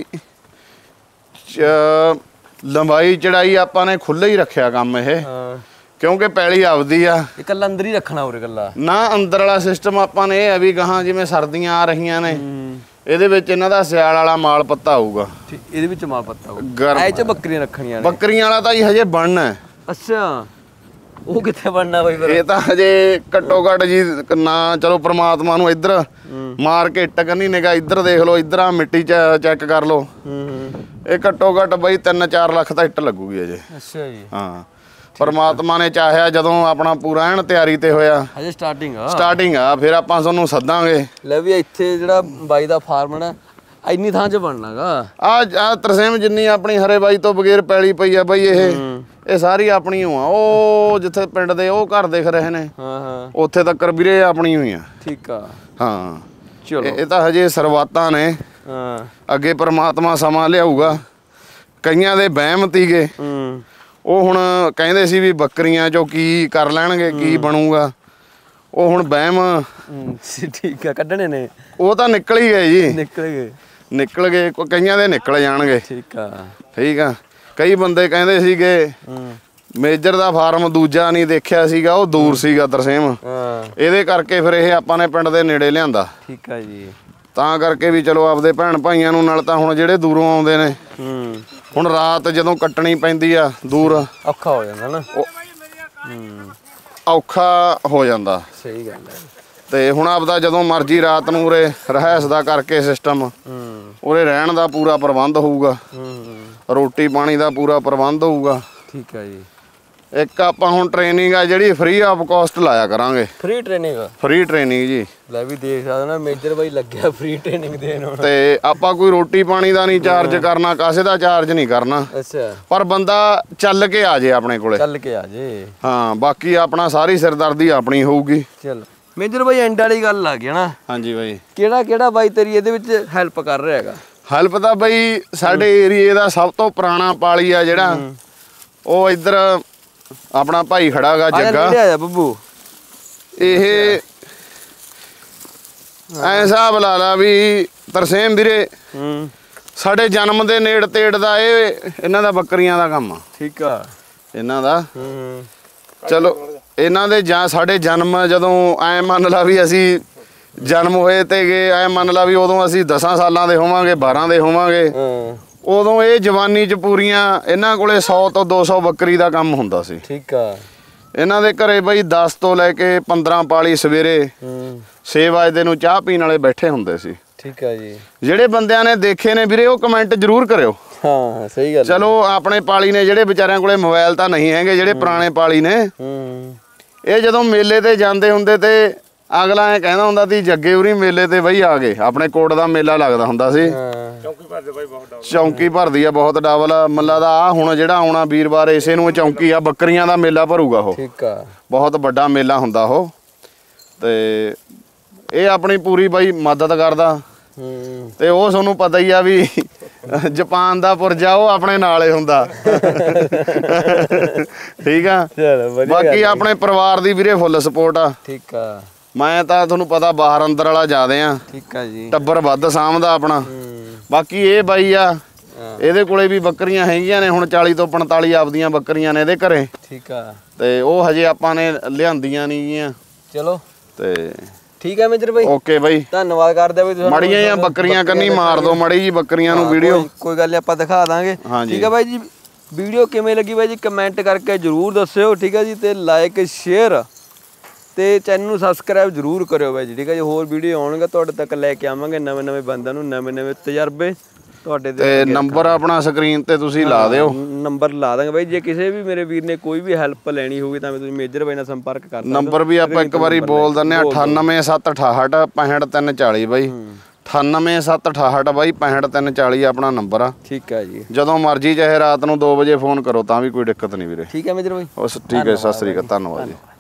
ਲੰਬਾਈ ਚੜਾਈ ਆਪਾਂ ਨੇ ਖੁੱਲ੍ਹਾ ਹੀ ਰੱਖਿਆ ਕੰਮ ਇਹ। ਹਾਂ, ਕਿਉਂਕਿ ਪੈਲੀ ਆਪਦੀ ਆ। ਇਕੱਲਾ ਅੰਦਰ ਹੀ ਰੱਖਣਾ ਉਰੇ ਇਕੱਲਾ ਨਾ, ਅੰਦਰ ਵਾਲਾ ਸਿਸਟਮ ਆਪਾਂ ਨੇ ਇਹ ਆ ਵੀ ਗਾਹਾਂ ਜਿਵੇਂ ਸਰਦੀਆਂ ਆ ਰਹੀਆਂ ਨੇ, ਇਹਦੇ ਵਿੱਚ ਇਹਨਾਂ ਦਾ ਸਿਆਲ ਵਾਲਾ ਮਾਲ ਪੱਤਾ ਆਊਗਾ। ਇਹਦੇ ਵਿੱਚ ਮਾਲ ਪੱਤਾ ਗਰਮ ਐ ਚ ਬੱਕਰੀਆਂ ਰੱਖਣੀਆਂ ਨੇ? ਬੱਕਰੀਆਂ ਵਾਲਾ ਤਾਂ ਜੀ ਹਜੇ ਬਣਨਾ। ਅੱਛਾ, ਉਹ ਕਿੱਥੇ ਬਣਨਾ ਬਾਈ ਫਿਰ? ਇਹ ਤਾਂ ਹਜੇ ਘੱਟੋ ਘੱਟ ਜੀ ਨਾ, ਚਲੋ ਪ੍ਰਮਾਤਮਾ ਨੂੰ ਇੱਧਰ ਮਾਰ ਕੇ ਇੱਟ ਕੰਨੀ ਨਿਗਾ, ਇੱਧਰ ਦੇਖ ਲਓ, ਇੱਧਰ ਆ ਮਿੱਟੀ ਚੈੱਕ ਕਰ ਲਓ। ਇਹ ਘੱਟੋ ਘੱਟ ਬਾਈ 3-4 ਲੱਖ ਤਾਂ ਇੱਟ ਲੱਗੂਗੀ ਅਜੇ। ਅੱਛਾ ਜੀ। ਹਾਂ, ਪਰਮਾਤਮਾ ਨੇ ਚਾਹਿਆ ਜਦੋਂ ਆਪਣਾ ਪੂਰਾ ਐਨ ਤਿਆਰੀ ਤੇ ਹੋਇਆ, ਹਜੇ ਸਟਾਰਟਿੰਗ ਆ, ਫਿਰ ਆਪਾਂ ਤੁਹਾਨੂੰ ਸੱਦਾਂਗੇ। ਲੈ ਵੀ ਇੱਥੇ ਜਿਹੜਾ ਬਾਈ ਦਾ ਫਾਰਮ ਹੈ ਇੰਨੀ ਥਾਂ 'ਚ ਬਣਨਾਗਾ। ਆ ਤਰਸੇਮ ਜਿੰਨੀ ਆਪਣੀ ਹਰੇ ਬਾਈ ਤੋਂ ਬਗੈਰ ਪੈਲੀ ਪਈ ਆ ਬਾਈ, ਇਹ ਸਾਰੀ ਆਪਣੀ ਓ ਆ। ਉਹ ਜਿੱਥੇ ਪਿੰਡ ਦੇ ਉਹ ਘਰ ਦਿਖ ਰਹੇ ਨੇ, ਹਾਂ, ਉੱਥੇ ਤੱਕ ਵੀਰੇ ਆਪਣੀ ਹੋਈ ਆ। ਠੀਕ ਆ। ਹਾਂ, ਚਲੋ ਇਹ ਤਾਂ ਹਜੇ ਸ਼ੁਰੂਆਤਾਂ ਨੇ। ਹਾਂ, ਅੱਗੇ ਪਰਮਾਤਮਾ ਸਮਾਂ ਲਿਆਊਗਾ। ਕਈਆਂ ਦੇ ਵਹਿਮ ਤੀਗੇ, ਉਹ ਹੁਣ ਕਹਿੰਦੇ ਸੀ ਵੀ ਬੱਕਰੀਆਂ ਚੋਂ ਕੀ ਕਰ ਲੈਣਗੇ, ਕੀ ਬਣੂਗਾ। ਉਹ ਹੁਣ ਵਹਿਮ ਠੀਕ ਆ, ਕੱਢਣੇ ਨੇ। ਉਹ ਤਾਂ ਨਿਕਲ ਹੀ ਗਏ ਜੀ, ਨਿਕਲ ਗਏ। ਕਈਆਂ ਦੇ ਨਿਕਲ ਜਾਣਗੇ। ਠੀਕ ਆ। ਠੀਕ ਆ। ਕਈ ਬੰਦੇ ਕਹਿੰਦੇ ਸੀਗੇ ਮੇਜਰ ਦਾ ਫਾਰਮ ਦੂਜਾ ਨਹੀਂ ਦੇਖਿਆ ਸੀਗਾ, ਉਹ ਦੂਰ ਸੀਗਾ ਤਰਸੇਮ। ਇਹਦੇ ਕਰਕੇ ਫਿਰ ਇਹ ਆਪਾਂ ਨੇ ਪਿੰਡ ਦੇ ਨੇੜੇ ਲਿਆਂਦਾ। ਠੀਕ ਆ ਜੀ। ਤਾਂ ਕਰਕੇ ਵੀ ਚਲੋ ਆਪਦੇ ਭੈਣ ਭਾਈਆਂ ਨੂੰ, ਨਾਲ ਤਾਂ ਹੁਣ ਜਿਹੜੇ ਦੂਰੋਂ ਆਉਂਦੇ ਨੇ, ਹੁਣ ਰਾਤ ਜਦੋਂ ਕੱਟਣੀ ਪੈਂਦੀ ਆ ਦੂਰ, ਔਖਾ ਹੋ ਜਾਂਦਾ ਨਾ। ਔਖਾ ਹੋ ਜਾਂਦਾ। ਸਹੀ ਗੱਲ ਹੈ। ਤੇ ਹੁਣ ਆਪਦਾ ਜਦੋਂ ਮਰਜ਼ੀ ਰਾਤ ਨੂੰ ਉਰੇ ਰਹਿائش ਦਾ ਕਰਕੇ ਸਿਸਟਮ, ਉਰੇ ਰਹਿਣ ਦਾ ਪੂਰਾ ਪ੍ਰਬੰਧ ਹੋਊਗਾ, ਰੋਟੀ ਪਾਣੀ ਦਾ ਪੂਰਾ ਪ੍ਰਬੰਧ ਹੋਊਗਾ। ਠੀਕ ਹੈ ਜੀ। ਇੱਕ ਆਪਾਂ ਹੁਣ ਟ੍ਰੇਨਿੰਗ ਆ ਜਿਹੜੀ ਫ੍ਰੀ ਆਫ ਕਾਸਟ ਲਾਇਆ ਕਰਾਂਗੇ। Free training? ਫ੍ਰੀ ਟ੍ਰੇਨਿੰਗ ਜੀ। ਲੈ ਵੀ ਦੇਖ ਸਕਦਾ ਨਾ ਮੇਜਰ ਬਾਈ ਲੱਗਿਆ ਫ੍ਰੀ ਟ੍ਰੇਨਿੰਗ ਦੇਣ ਹੁਣ। ਤੇ ਆਪਾਂ ਕੋਈ ਰੋਟੀ ਪਾਣੀ ਦਾ ਨਹੀਂ ਚਾਰਜ ਕਰਨਾ, ਕਾਸੇ ਦਾ ਚਾਰਜ ਨਹੀਂ ਕਰਨਾ। ਅੱਛਾ। ਪਰ ਬੰਦਾ ਚੱਲ ਕੇ ਆ ਜੇ ਆਪਣੇ ਕੋਲੇ। ਚੱਲ ਕੇ ਆ ਜੇ। ਹਾਂ, ਬਾਕੀ ਆਪਣਾ ਸਾਰੀ ਸਿਰਦਰਦੀ ਆਪਣੀ ਹੋਊਗੀ। ਚੱਲ ਮੇਜਰ ਬਾਈ ਐਂਡ ਵਾਲੀ ਗੱਲ ਆ ਗਈ ਨਾ। ਹਾਂਜੀ ਬਾਈ। ਕਿਹੜਾ ਬਾਈ ਤੇਰੀ ਇਹਦੇ ਵਿੱਚ ਹੈਲਪ ਕਰ ਰਿਹਾ ਹੈਗਾ? ਹੈਲਪ ਤਾਂ ਬਾਈ ਸਾਡੇ ਏਰੀਏ ਦਾ ਸਭ ਤੋਂ ਪੁਰਾਣਾ ਪਾਲੀ ਆ ਜਿਹੜਾ, ਉਹ ਇੱਧਰ ਆਪਣਾ ਭਾਈ ਖੜਾਗਾ ਜੱਗਾ। ਆ ਬੱਬੂ। ਇਹ ਐ ਹਿਸਾਬ ਲਾ ਲਾ ਵੀ ਤਰਸੇਮ ਵੀਰੇ, ਸਾਡੇ ਜਨਮ ਦੇ ਨੇੜ ਤੇੜ ਦਾ ਇਹਨਾਂ ਦਾ ਬੱਕਰੀਆਂ ਦਾ ਕੰਮ ਆ। ਠੀਕ ਆ। ਇਹਨਾਂ ਦਾ ਚਲੋ ਇਹਨਾਂ ਦੇ ਜਾਂ ਸਾਡੇ ਜਨਮ ਜਦੋਂ ਐ ਮੰਨ ਲਾ ਵੀ ਅਸੀਂ ਜਨਮ ਹੋਏ ਤੇ ਗਏ, ਐ ਮੰਨ ਲਾ ਵੀ ਉਦੋਂ ਅਸੀਂ 10 ਸਾਲਾਂ ਦੇ ਹੋਵਾਂਗੇ, 12 ਦੇ ਹੋਵਾਂਗੇ। ਉਦੋਂ ਇਹ ਜਵਾਨੀ ਚ ਪੂਰੀਆਂ ਇਹਨਾਂ ਕੋਲੇ 100 ਤੋਂ 200 ਬੱਕਰੀ ਦਾ ਕੰਮ ਹੁੰਦਾ ਸੀ। ਠੀਕ ਆ। ਇਹਨਾਂ ਦੇ ਘਰੇ ਬਈ 10 ਤੋਂ ਲੈ ਕੇ 15 ਪਾਲੀ ਸਵੇਰੇ 6 ਵਜੇ ਨੂੰ ਚਾਹ ਪੀਣ ਵਾਲੇ ਬੈਠੇ ਹੁੰਦੇ ਸੀ। ਠੀਕ ਆ ਜੀ। ਜਿਹੜੇ ਬੰਦਿਆਂ ਨੇ ਦੇਖੇ ਨੇ ਵੀਰੇ ਉਹ ਕਮੈਂਟ ਜ਼ਰੂਰ ਕਰਿਓ। ਹਾਂ ਸਹੀ ਗੱਲ। ਚਲੋ ਆਪਣੇ ਪਾਲੀ ਨੇ ਜਿਹੜੇ ਵਿਚਾਰਿਆਂ ਕੋਲੇ ਮੋਬਾਈਲ ਤਾਂ ਨਹੀਂ ਹੈਗੇ, ਜਿਹੜੇ ਪੁਰਾਣੇ ਪਾਲੀ ਨੇ, ਇਹ ਜਦੋਂ ਮੇਲੇ ਤੇ ਜਾਂਦੇ ਹੁੰਦੇ ਤੇ ਅਗਲਾ ਐ ਕਹਿੰਦਾ ਹੁੰਦਾ ਸੀ ਜੱਗੇ ਉਰੀ ਮੇਲੇ ਤੇ ਬਈ ਆ ਗਏ। ਆਪਣੇ ਕੋਟ ਦਾ ਮੇਲਾ ਲੱਗਦਾ ਹੁੰਦਾ ਸੀ। ਚੌਂਕੀ ਭਰਦੀ ਆ ਬਹੁਤ ਡਬਲ। ਮੱਲਾ ਦਾ ਆ ਹੁਣ ਜਿਹੜਾ ਆਉਣਾ ਵੀਰਵਾਰ ਇਸੇ ਨੂੰ ਚੌਂਕੀ ਆ, ਬੱਕਰੀਆਂ ਦਾ ਮੇਲਾ ਭਰੂਗਾ ਉਹ। ਠੀਕ ਆ। ਬਹੁਤ ਵੱਡਾ ਮੇਲਾ ਹੁੰਦਾ ਉਹ। ਤੇ ਇਹ ਆਪਣੀ ਪੂਰੀ ਬਾਈ ਮਦਦ ਕਰਦਾ। ਤੇ ਉਹ ਤੁਹਾਨੂੰ ਪਤਾ ਹੀ ਆ ਵੀ ਜਾਪਾਨ ਦਾ ਪੁਰਜਾ ਉਹ ਆਪਣੇ ਨਾਲ ਹੀ ਹੁੰਦਾ। ਠੀਕ ਆ। ਬਾਕੀ ਆਪਣੇ ਪਰਿਵਾਰ ਦੀ ਵੀਰੇ ਫੁੱਲ ਸਪੋਰਟ ਆ। ਠੀਕ ਆ। ਮੈਂ ਤਾਂ ਤੁਹਾਨੂੰ ਪਤਾ ਬਾਹਰ ਅੰਦਰ ਵਾਲਾ ਜ਼ਿਆਦੇ ਆ। ਠੀਕ ਆ ਜੀ। ਟੱਬਰ ਵੱਧ ਸਾਂਭਦਾ ਆਪਣਾ। ਬਾਕੀ ਇਹ ਬਾਈ ਆ, ਇਹਦੇ ਕੋਲੇ ਵੀ ਬੱਕਰੀਆਂ ਹੈਗੀਆਂ ਨੇ ਹੁਣ 40 ਤੋਂ 45 ਆਪਦੀਆਂ ਬੱਕਰੀਆਂ ਨੇ ਇਹਦੇ ਘਰੇ। ਠੀਕ ਆ। ਤੇ ਉਹ ਹਜੇ ਆਪਾਂ ਨੇ ਲਿਆਂਦੀਆਂ ਨਹੀਂ ਗੀਆਂ। ਚਲੋ ਤੇ ਠੀਕ ਹੈ ਮੇਜਰ ਬਾਈ। ਓਕੇ ਬਾਈ, ਧੰਨਵਾਦ ਕਰਦੇ ਬਾਈ ਤੁਸੀਂ। ਮੜੀਆਂ ਜਾਂ ਬੱਕਰੀਆਂ ਕੰਨੀ ਮਾਰ ਦੋ ਮੜੀ ਜੀ ਬੱਕਰੀਆਂ ਨੂੰ ਵੀਡੀਓ। ਕੋਈ ਗੱਲ ਨਹੀਂ ਆਪਾਂ ਦਿਖਾ ਦਾਂਗੇ। ਠੀਕ ਹੈ ਬਾਈ ਜੀ, ਵੀਡੀਓ ਕਿਵੇਂ ਲੱਗੀ ਬਾਈ ਜੀ ਕਮੈਂਟ ਕਰਕੇ ਜਰੂਰ ਦੱਸਿਓ। ਠੀਕ ਹੈ ਜੀ, ਤੇ ਲਾਈਕ ਸ਼ੇਅਰ ਤੇ ਚੈਨਲ ਨੂੰ ਸਬਸਕ੍ਰਾਈਬ ਜਰੂਰ ਕਰਿਓ ਬਾਈ ਜੀ। ਠੀਕ ਹੈ ਜੀ, ਹੋਰ ਵੀਡੀਓ ਆਉਣਗੇ ਤੁਹਾਡੇ ਤੱਕ ਲੈ ਕੇ ਆਵਾਂਗੇ, ਨਵੇਂ ਨਵੇਂ ਬੰਦਿਆਂ ਨੂੰ ਨਵੇਂ ਨਵੇਂ ਤਜਰਬੇ ਤੁਹਾਡੇ ਤੇ ਨੰਬਰ ਆਪਣਾ ਸਕਰੀਨ ਤੇ ਤੁਸੀਂ ਲਾ ਦਿਓ, ਨੰਬਰ ਲਾ ਦਾਂਗੇ ਬਾਈ। ਜੇ ਕਿਸੇ ਵੀ ਮੇਰੇ ਵੀਰ ਨੇ ਕੋਈ ਵੀ ਹੈਲਪ ਲੈਣੀ ਹੋਵੇ ਤਾਂ ਤੁਸੀਂ ਮੇਜਰ ਬਾਈ ਨਾਲ ਸੰਪਰਕ ਕਰ ਸਕਦੇ ਹੋ। ਨੰਬਰ ਵੀ ਆਪਾਂ ਇੱਕ ਵਾਰੀ ਬੋਲ ਦਿੰਨੇ ਆ 98768 65340 ਬਾਈ। 98768 ਬਾਈ 65340 ਆਪਣਾ ਨੰਬਰ ਆ। ਠੀਕ ਹੈ ਜੀ, ਜਦੋਂ ਮਰਜੀ ਚਾਹੇ ਰਾਤ ਨੂੰ 2 ਵਜੇ ਫੋਨ ਕਰੋ ਤਾਂ ਵੀ ਕੋਈ ਦਿੱਕਤ ਨਹੀਂ ਵੀਰੇ। ਠੀਕ ਹੈ ਮੇਜਰ ਬਾਈ। ਠੀਕ ਹੈ, ਸਤਿ ਸ੍ਰੀ ਅਕਾਲ, ਧੰਨਵਾਦ ਜੀ।